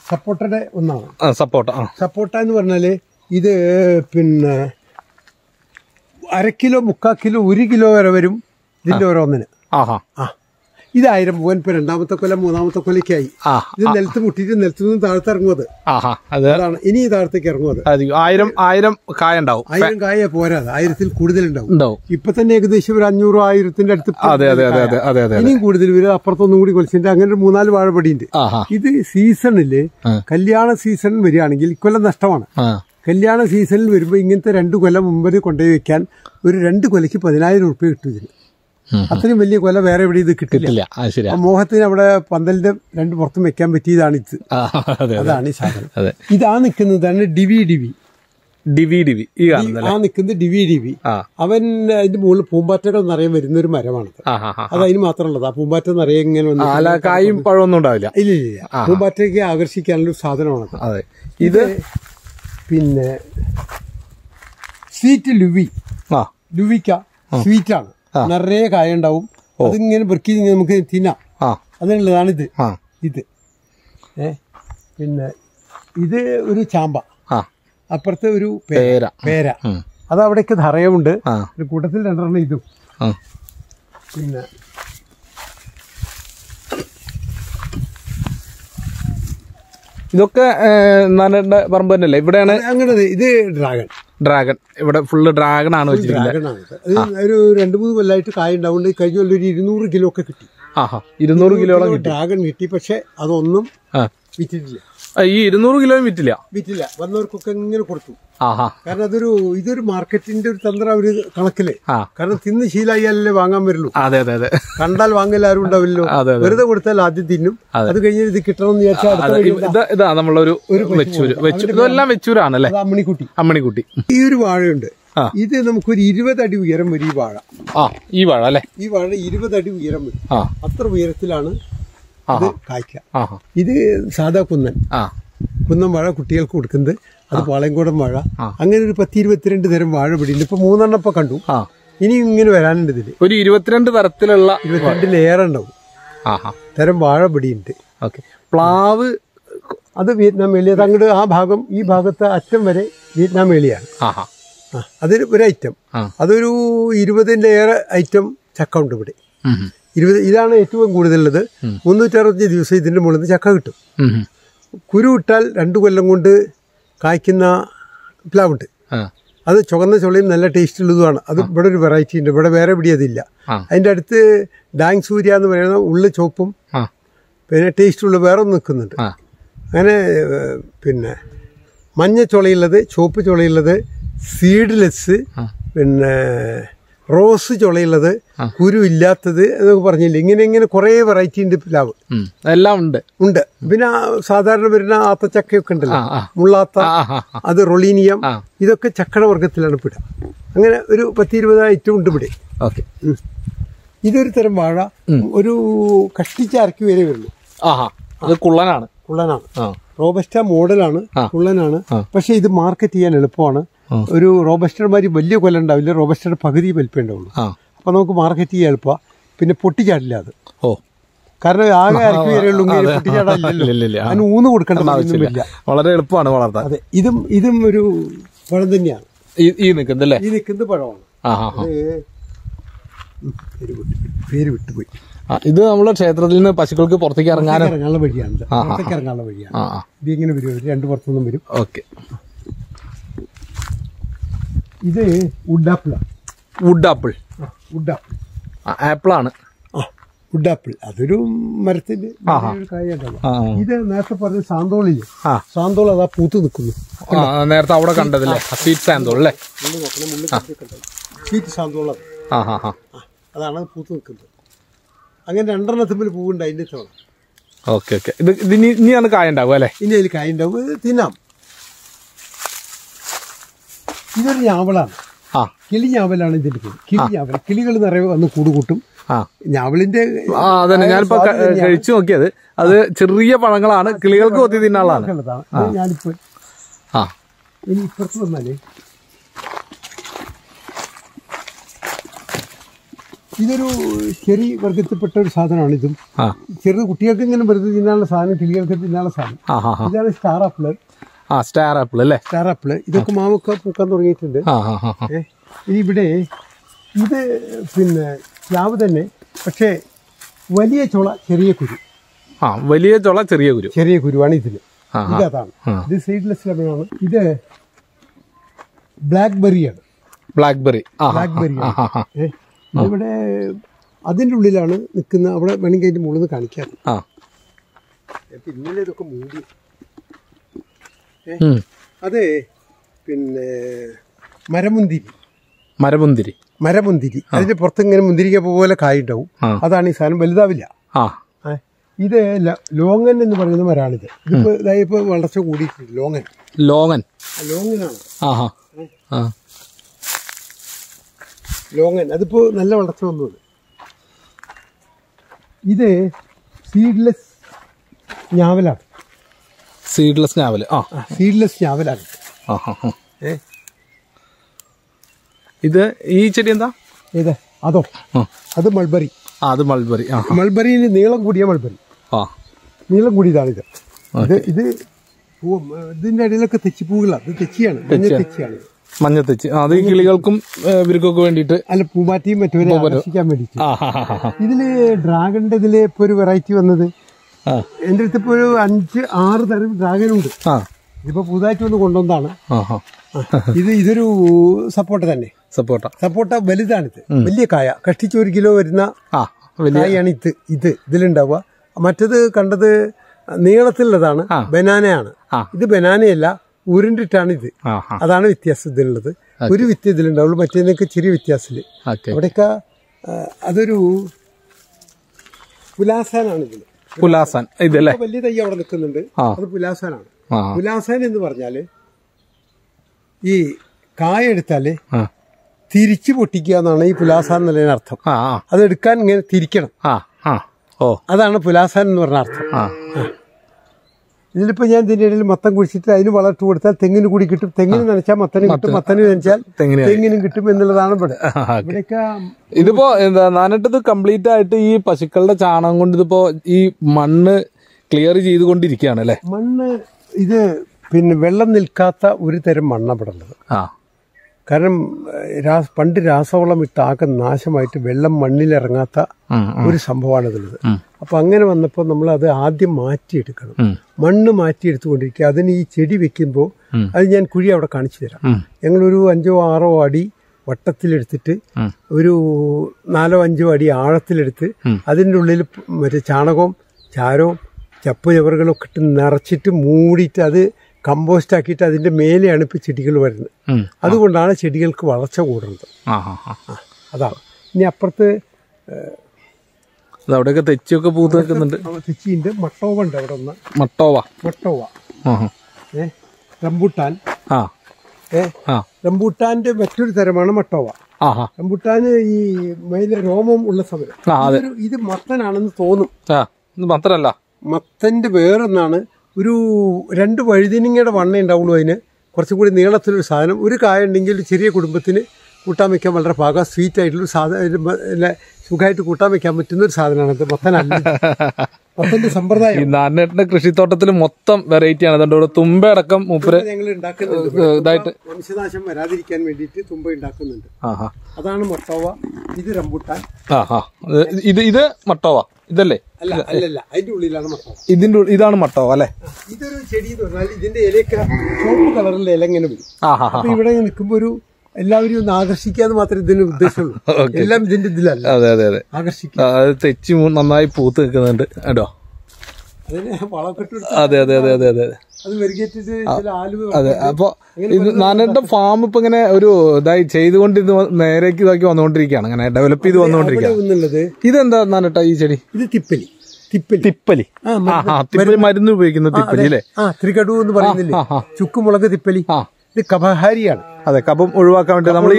S2: സപ്പോട്ടയുടെ ഒന്നാണ്. സപ്പോട്ട എന്ന് പറഞ്ഞാല് ഇത് പിന്നെ 1/2 കിലോ 3/4 കിലോ 1 കിലോ വരെ വരും ഇതിന്റെ ഓരോന്നിന്. ഇത് 1000 പോകാൻ ഇപ്പൊ 2ാമത്തെ കൊല്ലം 3ാമത്തെ കൊല്ലക്കായി. ഇത് നിലത്ത് മുട്ടിയിട്ട് നിലത്തു നിന്ന് താഴത്ത് ഇറങ്ങുന്നത്. അതാണ് ഇനി താഴത്തേക്ക് ഇറങ്ങുന്നത്.
S1: 1000 കായ ഉണ്ടാവും.
S2: 1000 കായ പോരാതെ 1000-ൽ കൂടുതലുണ്ടാവും. ഇപ്പൊ തന്നെ ഏകദേശം ഒരു 500-1000 അടുത്ത് ഇനിയും കൂടുതൽ വരും. അപ്പുറത്തൊന്നും കൂടി കൊലിച്ചിട്ട് അങ്ങനെ ഒരു 3-4 വാഴപ്പടിയുണ്ട്. ഇത് സീസണില് കല്യാണ സീസൺ വരികയാണെങ്കിൽ ഇക്കൊല്ലം നഷ്ടമാണ്. കല്യാണ സീസണിൽ വരുമ്പോൾ ഇങ്ങനത്തെ 2 കൊല്ലം മുമ്പ് കൊണ്ടുപോയി വെക്കാൻ ഒരു 2 കൊലയ്ക്ക് 10,000 ഉറുപ്പ്യ കിട്ടും ഇതിന്. അത്രയും വലിയ കൊല വേറെ എവിടെ ഇത് കിട്ടില്ല. മോഹത്തിന് അവിടെ പന്തലിന്റെ 2 പുറത്തും വെക്കാൻ പറ്റിയതാണ് ഇത്. അതാണ് ഈ സാധനം. ഇതാ നിൽക്കുന്നതാണ് ഡിവി. ആ നിൽക്കുന്നത് ഡിവി. അവൻ അതിന്റെ മുകളിൽ പൂമ്പാറ്റകൾ നിറയെ വരുന്ന ഒരു മരമാണത്. അത് അതിന് മാത്രമുള്ളത്. ആ പൂമ്പാറ്റ നിറയെ ഇങ്ങനെ
S1: കായും പഴമൊന്നും ഉണ്ടാവില്ല.
S2: ഇല്ല. പൂമ്പാറ്റയ്ക്ക് ആകർഷിക്കാനുള്ള സാധനമാണത്. ഇത് പിന്നെ സ്വീറ്റ് ലുവിക്ക സ്വീറ്റാണ്. നിറയെ കായ ഉണ്ടാവും. അതിങ്ങനെ പെറുക്കി നമുക്ക് തിന്നാം. അതിനുള്ളതാണിത്. ഇത് പിന്നെ ഇത് ഒരു ചാമ്പ. അപ്പുറത്തെ ഒരു പേര. അത് അവിടേക്ക് ധാരയുണ്ട്. ഒരു കൂട്ടത്തിൽ 2 ഇതും. പിന്നെ
S1: ഇതൊക്കെ പറമ്പ് തന്നെയല്ലേ? ഇവിടെയാണ്
S2: അങ്ങനെ. ഇത്
S1: ഡ്രാഗൺ ഇവിടെ ഫുള്ള് ഡ്രാഗൺ ആണ് വെച്ചിരിക്കുന്നത്.
S2: ഒരു 2-3 കൊല്ലമായിട്ട് കായ ഉണ്ടാവുകൊണ്ട് കഴിഞ്ഞ ഒരു 200 കിലോ ഒക്കെ കിട്ടി.
S1: 200 കിലോളം
S2: ഡ്രാഗൺ കിട്ടി. പക്ഷെ അതൊന്നും വിറ്റിട്ടില്ല.
S1: ഈ 200 കിലോ വിറ്റില്ല.
S2: വന്നവർക്കൊക്കെ ഇങ്ങനെ കൊടുത്തു. കാരണം ഇതൊരു മാർക്കറ്റിന്റെ ഒരു തന്ത്രം അവര് കണക്കില്. കാരണം തിന്ന് ശീലായാലേ വാങ്ങാൻ വരുള്ളൂ. കണ്ടാൽ വാങ്ങൽ ആരും ഉണ്ടാവില്ലല്ലോ. വെറുതെ കൊടുത്താൽ ആദ്യം തിന്നും. അത് കഴിഞ്ഞ് ഇത് കിട്ടണമെന്ന് വിചാരിച്ചാൽ
S1: ഇതാ നമ്മളൊരു ഇതെല്ലാം വെച്ചൂരാണല്ലേ? അമ്മണിക്കുട്ടി.
S2: ഈ ഒരു വാഴയുണ്ട്. ഇത് നമുക്കൊരു 20 അടി ഉയരം വരും ഈ വാഴ അല്ലെ? ഈ വാഴ 20 അടി ഉയരം വരും. അത്ര ഉയരത്തിലാണ് ഇത് കായ്ക്ക. ഇത് സാധാ കുന്നം വാഴ കുട്ടികൾക്ക് കൊടുക്കുന്നത്. അത് പാളയംകോടൻ വാഴ. അങ്ങനെ ഒരു 10-22 തരം വാഴ പിടിയുണ്ട്. ഇപ്പൊ 3 ഇപ്പൊ കണ്ടു. ഇനി ഇങ്ങനെ വരാനുണ്ട്. ഇതില്
S1: ഒരു 22 തരത്തിലുള്ള
S2: 22-ലേറെ ഉണ്ടാവും തരം വാഴ പിടിയുണ്ട്.
S1: പ്ലാവ്
S2: അത് വിയറ്റ്നാം മേളിയ. അങ്ങോട്ട് ആ ഭാഗം ഈ ഭാഗത്തെ അറ്റം വരെ വിയറ്റ്നാം മേളിയാണ്. അതൊരു ഒരു ഐറ്റം. അതൊരു 20-ലേറെ ഐറ്റം ചക്ക ഉണ്ട് ഇവിടെ. 20. ഇതാണ് ഏറ്റവും കൂടുതലുള്ളത്. 365 ദിവസം ഇതിന്റെ മുകളിൽ നിന്ന് ചക്ക കിട്ടും. കുരു ഇട്ടാൽ 2 കൊല്ലം കൊണ്ട് കായ്ക്കുന്ന പ്ലാവുണ്ട്. അത് ചുവന്ന ചുളയും നല്ല ടേസ്റ്റ് ഉള്ളതുമാണ്. അത് ഇവിടെ ഒരു വെറൈറ്റി ഉണ്ട്. ഇവിടെ വേറെ എവിടെ അതില്ല. അതിന്റെ അടുത്ത് ഡാങ് സൂര്യ എന്ന് പറയുന്ന ഉള്ളു ചോപ്പും പിന്നെ ടേസ്റ്റ് ഉള്ള വേറെ നിൽക്കുന്നുണ്ട്. അങ്ങനെ പിന്നെ മഞ്ഞ ചുളയുള്ളത്, ചുവപ്പ് ചുളയുള്ളത്, സീഡ്ലെസ്, പിന്നെ റോസ് ചുളയുള്ളത്, കുരു ഇല്ലാത്തത് എന്നൊക്കെ പറഞ്ഞില്ലേ. ഇങ്ങനെ കുറെ വെറൈറ്റി ഉണ്ട് പ്ലാവ്.
S1: എല്ലാം ഉണ്ട്.
S2: പിന്നെ സാധാരണ വരുന്ന ആത്തച്ചക്കയൊക്കെ ഉണ്ടല്ലോ, മുള്ളാത്ത, അത് റൊളീനിയം, ഇതൊക്കെ ചക്കട വർഗത്തിലാണ് പെടുക. അങ്ങനെ ഒരു 10-20 ഐറ്റം ഉണ്ട് ഇവിടെ. ഇതൊരു തരം വാഴ. ഒരു കഷ്ടിച്ച് അരക്ക് വരെ വരുന്നു.
S1: കുള്ളനാണ്.
S2: റോബസ്റ്റ മോഡലാണ്, കുള്ളനാണ്. പക്ഷെ ഇത് മാർക്കറ്റ് ചെയ്യാൻ എളുപ്പമാണ്. ഒരു റോബസ്റ്റർമാര് വലിയ കൊല ഉണ്ടാവില്ല. റോബസ്റ്റയുടെ പകുതി വലിപ്പം ഉണ്ടാവുള്ളൂ. അപ്പൊ നമുക്ക് മാർക്കറ്റ് ചെയ്യാൻ എളുപ്പമാണ്. പിന്നെ പൊട്ടിച്ചാടില്ല അത്. കാരണം ആകെ അരക്ക് വരെയുള്ളൂ. പൊട്ടിച്ചാടില്ലല്ലോ. അതിന് ഊന്ന് കൊടുക്കേണ്ട ആവശ്യമില്ല.
S1: വളരെ എളുപ്പമാണ് വളർത്താൻ.
S2: അതെ. ഇതും ഒരു പഴം തന്നെയാണ്.
S1: ഈ നിൽക്കുന്നത്
S2: പഴമാണ്. പേര് വിട്ടുപോയി.
S1: ഇത് നമ്മളെ ക്ഷേത്രത്തിൽ നിന്ന് പശുക്കൾക്ക് പുറത്തേക്ക്
S2: ഇറങ്ങാനുള്ള വഴിയാണ്. പുറത്തേക്ക് ഇറങ്ങാനുള്ള വഴിയാണ്. ഇത് ഇങ്ങനെ വരും. 2 പുറത്തുനിന്നും വരും. ഇത് വുഡ് ആപ്പിൾ
S1: ആപ്പിളാണ്.
S2: വുഡ് ആപ്പിൾ അതൊരു മരത്തിന്റെ കായുണ്ടാവും. ഇത് നേരത്തെ പറഞ്ഞ സാന്തോളില്ലേ, സാന്തോൾ അതാ പൂത്ത് നിൽക്കുന്നു.
S1: നേരത്തെ അവിടെ കണ്ടതല്ലേ സ്വീറ്റ് സാന്തോൾ അല്ലേ?
S2: സ്വീറ്റ് സാന്തോൾ അതാണ് പൂത്ത് നിൽക്കുന്നത്. അങ്ങനെ 2 തമ്മിൽ പൂവുണ്ട് അതിന്റെ ചോള.
S1: ഇത് ഇനിയാണ് കായ ഉണ്ടാവും അല്ലെ?
S2: ഇനി അതിൽ കായ ഉണ്ടാവും. ഇത് തിന്നാം. ഇതൊരു ഞാവളാണ്. കിളി ഞാവലാണ് ഇതിന്റെ പേര്. കിളി ഞാവൽ. കിളികൾ നിറയെ വന്ന് കൂട്ടും. ഞാവലിന്റെ
S1: അതന്നെ ഞാനിപ്പോ കഴിച്ചു നോക്കിയത്. അത് ചെറിയ പഴങ്ങളാണ്, കിളികൾക്ക് കൊത്തി തിന്നാളാണ്.
S2: ഞാനിപ്പോ ഇനി ഇപ്പുറത്ത് വന്നാലേ ഇതൊരു ചെറി വർഗത്തിൽപ്പെട്ട ഒരു സാധനമാണ്. ഇതും ചെറു കുട്ടികൾക്ക് ഇങ്ങനെ വെറുതെ തിന്നാനുള്ള സാധനം, കിളികൾക്ക് തിന്നാനുള്ള സാധനം. ഇതാണ് സ്റ്റാർ ആപ്പിള്.
S1: സ്റ്റാർ ആപ്പിൾ അല്ലേ?
S2: Star apple. ഇതൊക്കെ മാവൊക്കെ പൂക്കാൻ തുടങ്ങിയിട്ടുണ്ട്. ഇനി ഇവിടെ ഇത് പിന്നെ പ്ലാവ് തന്നെ, പക്ഷേ വലിയ ചുള ചെറിയ കുരു.
S1: വലിയ ചുള ചെറിയ കുരു.
S2: ചെറിയ കുരുവാണ് ഇതിന്. ഇതാണ്. ഇത് സീഡ്ലെസ് ലെമണാണ്. ഇത് ബ്ലാക്ക്ബെറിയാണ്. ബ്ലാക്ക്ബെറിയാണ്. ഇവിടെ അതിൻ്റെ ഉള്ളിലാണ് നിൽക്കുന്ന. അവിടെ വേണമെങ്കിൽ അതിൻ്റെ മുകളിൽ നിന്ന് കാണിക്കാം. ഇന്നലെ ഇതൊക്കെ മൂടി. അത് പിന്നെ മരമുന്തിരി. അതിന്റെ പുറത്ത് ഇങ്ങനെ മുന്തിരിക്ക പോലെ കായുണ്ടാവും. അതാണ് ഈ സാധനം. വലുതാവില്ല. ഇത് ലോങ്ങൻ എന്ന് പറയുന്ന മരമാണിത്. ഇതിപ്പോ വളർച്ച കൂടിയിട്ടുണ്ട്. ലോങ്ങൻ അതിപ്പോ നല്ല വളർച്ച വന്നത്. ഇത് സീഡ്ലെസ് ഞാവലാണ്.
S1: സീഡ്ലെസ് ഞാവലാണ്. ഇത് ഈ ചെടി എന്താ? അത് മൾബറി. മൾബറിയിൽ നീളം കൂടിയ മൾബറി. നീളം കൂടിയതാണിത്. ഇത് ഇതിന്റെ അടിയിലൊക്കെ തെച്ചിപ്പൂകളാണ്. ഇത് തെച്ചിയാണ്, മഞ്ഞത്തെച്ചി. അത് ഈ കിളികൾക്കും ഇവർക്കൊക്കെ വേണ്ടിയിട്ട്,
S2: അല്ല പൂമാറ്റിയും മറ്റവരെ ആകർഷിക്കാൻ വേണ്ടിയിട്ട്. ഇതില് ഡ്രാഗണിന്റെ ഇതില് ഇപ്പൊ ഒരു വെറൈറ്റി വന്നത്. എന്റെ അടുത്ത് ഇപ്പൊ ഒരു 5-6 തരം ഡ്രാഗനുണ്ട്. ഇതിപ്പോ പുതുതായിട്ട് വന്ന് കൊണ്ടുവന്നതാണ്. ഇതൊരു സപ്പോട്ട തന്നെ. സപ്പോട്ട വലുതാണിത്. വലിയ കായ, കഷ്ടിച്ച് 1 കിലോ വരുന്ന കായാണ് ഇതിലുണ്ടാവുക. മറ്റത് കണ്ടത് നീളത്തിലുള്ളതാണ്, ബനാനയാണ്. ഇത് ബനാനയല്ല, ഉരുണ്ടിട്ടാണ് ഇത്. അതാണ് വ്യത്യാസം ഇതിലുള്ളത്. ഒരു വിത്ത് ഇതിലുണ്ടാവുള്ളൂ, മറ്റേതിനൊക്കെ ചെറിയ വ്യത്യാസത്തില്. അവിടെയൊക്കെ അതൊരു പുലാസാനാണ് ഇതില്.
S1: പുലാസാൻ ഇതല്ലേ?
S2: വലിയ തൈ അവിടെ നിൽക്കുന്നുണ്ട്. അത് പുലാസാനാണ്. പുലാസാൻ എന്ന് പറഞ്ഞാല് ഈ കായ എടുത്താല് തിരിച്ചു പൊട്ടിക്കുക എന്നാണ് ഈ പുലാസാൻ എന്നുള്ളതിന് അർത്ഥം. അത് എടുക്കാൻ ഇങ്ങനെ തിരിക്കണം. അതാണ് പുലാസാൻ എന്ന് പറഞ്ഞ അർത്ഥം. ഇതിലിപ്പോ ഞാൻ ഇതിന്റെ ഇടയിൽ മത്തം കുഴിച്ചിട്ട് അതിന് വളർത്ത് കൊടുത്താൽ തെങ്ങിന് കൂടി കിട്ടും. തെങ്ങിന് നനച്ചാൽ മത്തന് കിട്ടും, മത്തന് നനച്ചാൽ തെങ്ങിനും കിട്ടും എന്നുള്ളതാണ് ഇവിടെ. ഇവിടെയൊക്കെ
S1: ഇതിപ്പോ എന്താ നാനിട്ടത് കംപ്ലീറ്റ് ആയിട്ട് ഈ പശുക്കളുടെ ചാണകം കൊണ്ട് ഇതിപ്പോ ഈ മണ്ണ് ക്ലിയർ ചെയ്തുകൊണ്ടിരിക്കുകയാണ് അല്ലെ?
S2: മണ്ണ് ഇത് പിന്നെ വെള്ളം നിൽക്കാത്ത ഒരു തരം മണ്ണാണ് ഇവിടെ ഉള്ളത്. കാരണം പണ്ട് രാസവളം ഇട്ട് ആകെ നാശമായിട്ട് വെള്ളം മണ്ണിലിറങ്ങാത്ത ഒരു സംഭവമാണ് ഇതുള്ളത്. അപ്പൊ അങ്ങനെ വന്നപ്പോൾ നമ്മൾ അത് ആദ്യം മാറ്റിയെടുക്കണം. മണ്ണ് മാറ്റിയെടുത്തുകൊണ്ടിരിക്കുക. അതിന് ഈ ചെടി വെക്കുമ്പോൾ അത് ഞാൻ കുഴി അവിടെ കാണിച്ചു തരാം. ഞങ്ങളൊരു 5-6 അടി വട്ടത്തിലെടുത്തിട്ട് ഒരു 4-5 അടി ആഴത്തിലെടുത്ത് അതിൻ്റെ ഉള്ളിൽ മറ്റേ ചാണകവും ചാരവും ചപ്പ് ചവറുകളൊക്കെ ഇട്ട് നിറച്ചിട്ട് മൂടിയിട്ട് അത് കമ്പോസ്റ്റ് ആക്കിയിട്ട് അതിന്റെ മേലെയാണ് ഇപ്പൊ ചെടികൾ വരുന്നത്. അതുകൊണ്ടാണ് ചെടികൾക്ക് വളർച്ച കൂടുന്നത്. അതാണ്. ഇനി അപ്പുറത്ത്
S1: അവിടെയൊക്കെ തെച്ചിയൊക്കെ പൂത്ത് നിൽക്കുന്നുണ്ട്.
S2: തെച്ചിയുണ്ട്. മട്ടോവ ഉണ്ട് അവിടെ ഒന്ന്. മട്ടോവ റംബൂട്ടാൻ. റംബൂട്ടാന്റെ മറ്റൊരു തരമാണ് മട്ടോവ. റംബൂട്ടാന് ഈ മേലെ രോമം ഉള്ള സമയം. ഇത് മത്തനാണെന്ന് തോന്നും.
S1: മത്തനല്ല,
S2: മത്തന്റെ വേറൊന്നാണ്. ഒരു 2 വഴുതിനിങ്ങയുടെ വണ്ണേ ഉണ്ടാവുള്ളൂ. അതിന് കുറച്ചും കൂടി നീളത്തിലൊരു സാധനം. ഒരു കായ ഉണ്ടെങ്കിൽ ചെറിയ കുടുംബത്തിന് കൂട്ടാൻ വയ്ക്കാൻ വളരെ പാകം സ്വീറ്റ് ആയിട്ടുള്ള സാധനം, സുഖമായിട്ട് കൂട്ടാൻ വയ്ക്കാൻ പറ്റുന്ന ഒരു സാധനമാണ് മത്തനല്ല. മത്തന്റെ സമ്പ്രദായം
S1: നാരായണേട്ടന്റെ കൃഷിത്തോട്ടത്തിൽ മൊത്തം വെറൈറ്റി ആണ്. അതുകൊണ്ട് തുമ്പയടക്കം മൂപ്പര്
S2: ഞങ്ങൾ ഉണ്ടാക്കുന്നുണ്ട്. വംശനാശം വരാതിരിക്കാൻ വേണ്ടിയിട്ട് തുമ്പ ഉണ്ടാക്കുന്നുണ്ട്. അതാണ് മട്ടോവ. ഇത് റംബൂട്ടാൻ.
S1: ഇത് മട്ടോവ ഇതല്ലേ?
S2: അല്ലല്ല, അതിന്റെ ഉള്ളിലാണ് മട്ടോവ.
S1: ഇതാണ് മട്ടോവ അല്ലെ?
S2: ഇതൊരു ചെടി എന്ന് പറഞ്ഞാൽ ഇതിന്റെ ഇലയൊക്കെ ചുവപ്പ് കളറിലെ ഇല ഇങ്ങനെ വരും. അപ്പൊ ഇവിടെ നിൽക്കുമ്പോ ഒരു എല്ലാവരും ഒന്ന് ആകർഷിക്കാതെ മാത്രമേ ഇതിന് ഉദ്ദേശമുള്ളൂ. എല്ലാം ഇതിന്റെ ഇതിലല്ല.
S1: അതെ അതെ അതെ, ആകർഷിക്കുക. തെച്ചി നന്നായി പൂത്ത് നിൽക്കുന്നുണ്ട് കേട്ടോ.
S2: അതിന് വളക്കെട്ട്.
S1: അതെ അതെ അതെ അതെ അതെ,
S2: അത് വെറുകേറ്റിട്ട്
S1: അതെ. അപ്പൊ ഇത് നാരായണന്റെ ഫാം ഇപ്പൊ ഇങ്ങനെ ഒരു ഇതായി ചെയ്തുകൊണ്ട് ഇത് നേരേക്ക് ഇതാക്കി വന്നുകൊണ്ടിരിക്കുകയാണ്, അങ്ങനെ ഡെവലപ്പ് ചെയ്ത് വന്നുകൊണ്ടിരിക്കുകയാണ്. ഇതെന്താ നാരായണ ഈ ചെടി?
S2: ഇത് തിപ്പലി.
S1: തിപ്പലി മരുന്ന് ഉപയോഗിക്കുന്ന തിപ്പലി അല്ലേ?
S2: ത്രികടു എന്ന് പറയുന്നില്ലേ, ചുക്കുമുളക് തിപ്പലി. ഇത് കഫഹാരിയാണ്.
S1: അതെ, കഫം ഒഴിവാക്കാൻ വേണ്ടി നമ്മൾ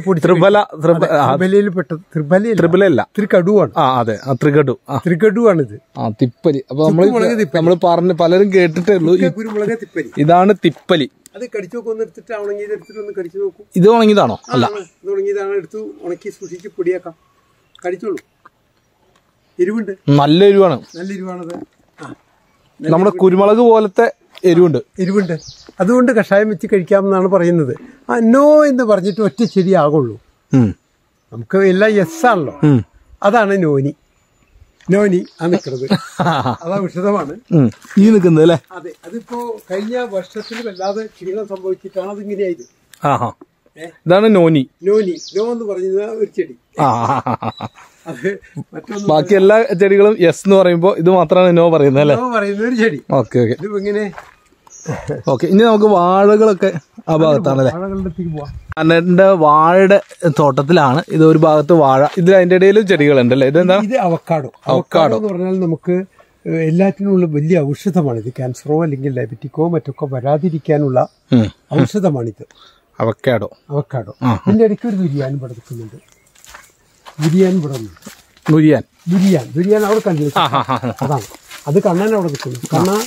S1: ത്രിബലല്ല,
S2: ത്രികടുവാണ്.
S1: അതെ,
S2: ത്രികടുവാണിത്.
S1: തിപ്പലി. അപ്പൊ നമ്മൾ പറഞ്ഞ് പലരും കേട്ടിട്ടേ ഉള്ളൂ.
S2: കുരുമുളക് തിപ്പലി,
S1: ഇതാണ് തിപ്പലി.
S2: അത് കടിച്ചു നോക്കി ഒന്ന് എടുത്തിട്ട് ഉണങ്ങിയത് എടുത്തിട്ട് ഒന്ന് കടിച്ചു നോക്കൂ.
S1: ഇത് ഉണങ്ങിയതാണോ? അല്ല,
S2: ഇത് ഉണങ്ങിയതാണ്. എടുത്ത് ഉണക്കി സൂക്ഷിച്ച് പൊടിയാക്കാം. കടിച്ചോളൂ. എരിവുണ്ട്,
S1: നല്ല എരിവാണ്.
S2: നല്ല എരിവാണത്.
S1: നമ്മുടെ കുരുമുളക് പോലത്തെ എരിവുണ്ട്.
S2: അതുകൊണ്ട് കഷായം വെച്ച് കഴിക്കാമെന്നാണ് പറയുന്നത്. നോ എന്ന് പറഞ്ഞിട്ട് ഒറ്റ ചെടി ആകുള്ളൂ. നമുക്ക് എല്ലാം യെസ് ആണല്ലോ. അതാണ് നോനി ആ നിൽക്കുന്നത്. അത് ഔഷധമാണ്
S1: ഈ നിൽക്കുന്നത് അല്ലേ?
S2: അതെ. അതിപ്പോ കഴിഞ്ഞ വർഷത്തിൽ വല്ലാതെ ക്ഷീണം സംഭവിച്ചിട്ടാണ് അതിങ്ങനെയായത്.
S1: ഇതാണ് നോനി.
S2: നോ എന്ന് പറയുന്ന ഒരു ചെടി. അത് മറ്റൊന്നും
S1: ബാക്കി എല്ലാ ചെടികളും യെസ് എന്ന് പറയുമ്പോ ഇത് മാത്രമാണ് നോ പറയുന്നത് അല്ലേ?
S2: പറയുന്ന ഒരു ചെടി.
S1: ഓക്കെ.
S2: ഇതിപ്പോ ഇങ്ങനെ.
S1: ഓക്കെ, ഇനി നമുക്ക് വാഴകളൊക്കെ ആ ഭാഗത്താണല്ലേ?
S2: വാഴകളിലേക്ക് പോവാം.
S1: അന്നേരന്റെ വാഴയുടെ തോട്ടത്തിലാണ് ഇത്. ഒരു ഭാഗത്ത് വാഴ, ഇതിൽ അതിന്റെ ഇടയിലും ചെടികളുണ്ട് അല്ലേ? ഇതെന്താ?
S2: ഇത് അവക്കാഡോ എന്ന് പറഞ്ഞാൽ നമുക്ക് എല്ലാറ്റിനുള്ള വലിയ ഔഷധമാണിത്. ക്യാൻസറോ അല്ലെങ്കിൽ ഡയബറ്റിക്കോ മറ്റൊക്കെ വരാതിരിക്കാനുള്ള ഔഷധമാണിത്. അവക്കാഡോ. ഇതിന്റെ ഇടയ്ക്ക് ഒരു ദുരിയാൻ ഇവിടെ നിൽക്കുന്നുണ്ട്. ദുരിയാൻ അവിടെ കണ്ടില്ല. അതാണ് അത്. കണ്ണൻ അവിടെ നിൽക്കുന്നു.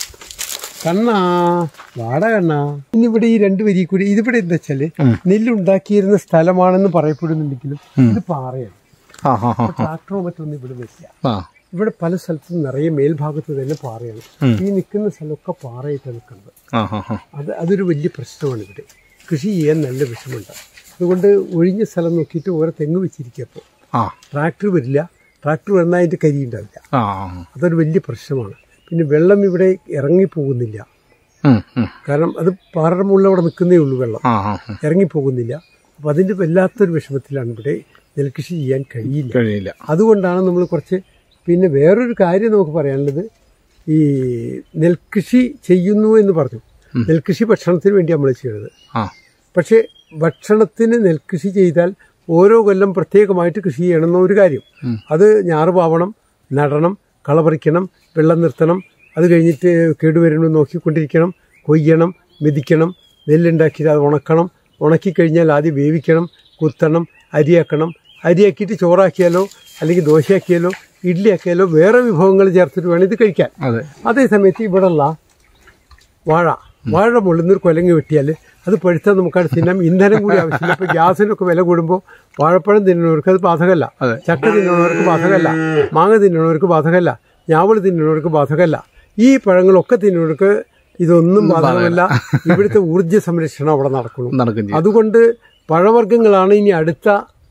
S2: വാട കണ്ണ. ഇനി ഇവിടെ ഈ രണ്ട് വരി കൂടി ഇതിവിടെ എന്താ വെച്ചാല് നെല്ലുണ്ടാക്കിയിരുന്ന സ്ഥലമാണെന്ന് പറയപ്പെടുന്നുണ്ടെങ്കിലും ഇത് പാറയാണ്. ട്രാക്ടറോ മറ്റൊന്നും ഇവിടെ വെച്ച. ഇവിടെ പല സ്ഥലത്തും നിറയെ മേൽഭാഗത്ത് തന്നെ പാറയാണ്. ഈ നിൽക്കുന്ന സ്ഥലമൊക്കെ പാറയായിട്ടാണ് നിൽക്കുന്നത്. അതൊരു വലിയ പ്രശ്നമാണ്. ഇവിടെ കൃഷി ചെയ്യാൻ നല്ല വിഷമുണ്ട്. അതുകൊണ്ട് ഒഴിഞ്ഞ സ്ഥലം നോക്കിയിട്ട് ഓരോ തെങ്ങ് വെച്ചിരിക്കപ്പോൾ ട്രാക്ടർ വരില്ല. ട്രാക്ടർ വന്നാൽ അതിന്റെ കരി ഉണ്ടാവില്ല. അതൊരു വലിയ പ്രശ്നമാണ്. പിന്നെ വെള്ളം ഇവിടെ ഇറങ്ങിപ്പോകുന്നില്ല. കാരണം അത് പാറയുടെ മുകളിൽ അവിടെ നിൽക്കുന്നേ ഉള്ളൂ. വെള്ളം ഇറങ്ങിപ്പോകുന്നില്ല. അപ്പൊ അതിന്റെ വല്ലാത്തൊരു വിഷമത്തിലാണ്. ഇവിടെ നെൽകൃഷി ചെയ്യാൻ കഴിയില്ല. അതുകൊണ്ടാണ് നമ്മൾ കുറച്ച്. പിന്നെ വേറൊരു കാര്യം നമുക്ക് പറയാനുള്ളത്, ഈ നെൽകൃഷി ചെയ്യുന്നു എന്ന് പറഞ്ഞു. നെൽകൃഷി ഭക്ഷണത്തിന് വേണ്ടി നമ്മൾ ചെയ്യുന്നത്. പക്ഷെ ഭക്ഷണത്തിന് നെൽകൃഷി ചെയ്താൽ ഓരോ കൊല്ലം പ്രത്യേകമായിട്ട് കൃഷി ചെയ്യണമെന്ന ഒരു കാര്യം. അത് ഞാറ് പാവണം, നടണം, കളപറിക്കണം, വെള്ളം നിർത്തണം. അത് കഴിഞ്ഞിട്ട് കേടുവരണം നോക്കിക്കൊണ്ടിരിക്കണം, കൊയ്യണം, മെതിക്കണം, നെല്ലുണ്ടാക്കിയിട്ട് അത് ഉണക്കണം. ഉണക്കിക്കഴിഞ്ഞാൽ ആദ്യം വേവിക്കണം, കുത്തണം, അരിയാക്കണം. അരിയാക്കിയിട്ട് ചോറാക്കിയാലോ അല്ലെങ്കിൽ ദോശയാക്കിയാലോ ഇഡ്ഡലി ആക്കിയാലോ വേറെ വിഭവങ്ങൾ ചേർത്തിട്ട് വേണം ഇത് കഴിക്കാൻ. അതേ സമയത്ത് ഇവിടെയുള്ള വാഴ മുള്ളുന്നൊരു കൊലങ്ങി വെട്ടിയാൽ അത് പഴുത്താൽ നമുക്കത് തിന്നാം. ഇന്ധനം കൂടി ആവശ്യമില്ല. ഇപ്പൊ ഗ്യാസിനൊക്കെ വില കൂടുമ്പോൾ വാഴപ്പഴം തിന്നുന്നവർക്ക് അത് ബാധകമല്ല, ചക്ക തിന്നുന്നവർക്ക് ബാധകമല്ല, മാങ്ങ തിന്നുന്നവർക്ക് ബാധകമല്ല, ഞാവൾ തിന്നുന്നവർക്ക് ബാധകമല്ല. ഈ പഴങ്ങളൊക്കെ തിന്നുന്നവർക്ക് ഇതൊന്നും ബാധകമല്ല. ഇവിടുത്തെ ഊർജ്ജ സംരക്ഷണം അവിടെ നടക്കണം. അതുകൊണ്ട് പഴവർഗ്ഗങ്ങളാണ് ഇനി അടുത്ത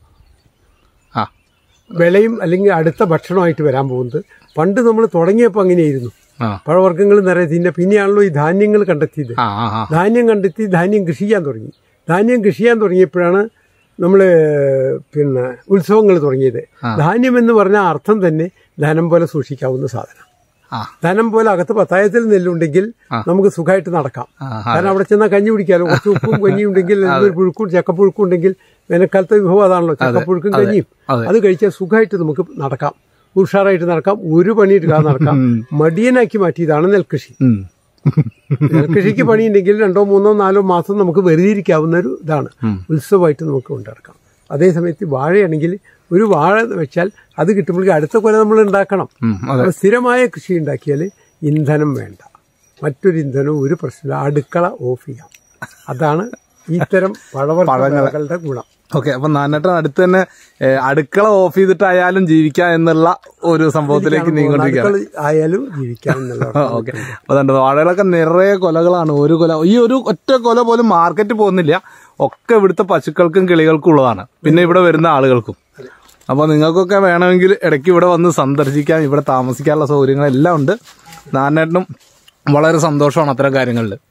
S2: വിളയും അല്ലെങ്കിൽ അടുത്ത ഭക്ഷണമായിട്ട് വരാൻ പോകുന്നത്. പണ്ട് നമ്മൾ തുടങ്ങിയപ്പോൾ അങ്ങനെയായിരുന്നു. പഴവർഗ്ഗങ്ങൾ നിറയെ തിന്നെ. പിന്നെയാണല്ലോ ഈ ധാന്യങ്ങൾ കണ്ടെത്തിയത്. ധാന്യം കണ്ടെത്തി ധാന്യം കൃഷി ചെയ്യാൻ തുടങ്ങി. ധാന്യം കൃഷി ചെയ്യാൻ തുടങ്ങിയപ്പോഴാണ് നമ്മൾ ഉത്സവങ്ങൾ തുടങ്ങിയത്. ധാന്യം എന്ന് പറഞ്ഞ അർത്ഥം തന്നെ ധനം പോലെ സൂക്ഷിക്കാവുന്ന സാധനം. ധനം പോലെ അകത്ത് പത്തായത്തിൽ നെല്ലുണ്ടെങ്കിൽ നമുക്ക് സുഖമായിട്ട് നടക്കാം. കാരണം അവിടെ ചെന്നാൽ കഞ്ഞി കുടിക്കാമല്ലോ. കുറച്ച് ഉപ്പും കഞ്ഞിയും ഉണ്ടെങ്കിൽ, പുഴുക്കും ചക്കപ്പുഴുക്കും ഉണ്ടെങ്കിൽ, വേനൽക്കാലത്തെ വിഭവം അതാണല്ലോ ചക്കപ്പുഴുക്കും കഞ്ഞിയും. അത് കഴിച്ചാൽ സുഖമായിട്ട് നമുക്ക് നടക്കാം, ഉഷാറായിട്ട് നടക്കാം, ഒരു പണിയെടുക്കാതെ നടക്കാം. മടിയനാക്കി മാറ്റിയതാണ് നെൽകൃഷി. നെൽകൃഷിക്ക് പണിയുണ്ടെങ്കിൽ 2, 3, 4 മാസം നമുക്ക് വെറുതെ ഇരിക്കാവുന്ന ഒരു ഇതാണ്. ഉത്സവമായിട്ട് നമുക്ക് കൊണ്ടിടക്കാം. അതേസമയത്ത് വാഴയാണെങ്കിൽ ഒരു വാഴ വെച്ചാൽ അത് കിട്ടുമ്പോഴേക്കും അടുത്ത കൊല്ലം നമ്മൾ ഉണ്ടാക്കണം. സ്ഥിരമായ കൃഷി ഉണ്ടാക്കിയാൽ ഇന്ധനം വേണ്ട, മറ്റൊരു ഇന്ധനവും ഒരു പ്രശ്നമില്ല, അടുക്കള ഓഫ് ചെയ്യാം. അതാണ് ഇത്തരം പഴവർഗ്ഗങ്ങളുടെ ഗുണം.
S1: ഓക്കെ, അപ്പൊ നാനേട്ടൻ അടുത്ത് തന്നെ അടുക്കള ഓഫ് ചെയ്തിട്ടായാലും ജീവിക്കാം എന്നുള്ള ഒരു സംഭവത്തിലേക്ക്
S2: ആയാലും ജീവിക്കാം എന്നുള്ള.
S1: ഓക്കെ, അപ്പൊ അതുകൊണ്ട് വാഴകളൊക്കെ നിറയെ കൊലകളാണ്. ഒരു കൊല, ഈ ഒരു ഒറ്റ കൊല പോലും മാർക്കറ്റ് പോകുന്നില്ല. ഒക്കെ ഇവിടുത്തെ പശുക്കൾക്കും കിളികൾക്കും ഉള്ളതാണ്, പിന്നെ ഇവിടെ വരുന്ന ആളുകൾക്കും. അപ്പൊ നിങ്ങൾക്കൊക്കെ വേണമെങ്കിൽ ഇടയ്ക്ക് ഇവിടെ വന്ന് സന്ദർശിക്കാൻ, ഇവിടെ താമസിക്കാനുള്ള സൗകര്യങ്ങളെല്ലാം ഉണ്ട്. നാനേട്ടനും വളരെ സന്തോഷമാണ് അത്തരം കാര്യങ്ങളിൽ.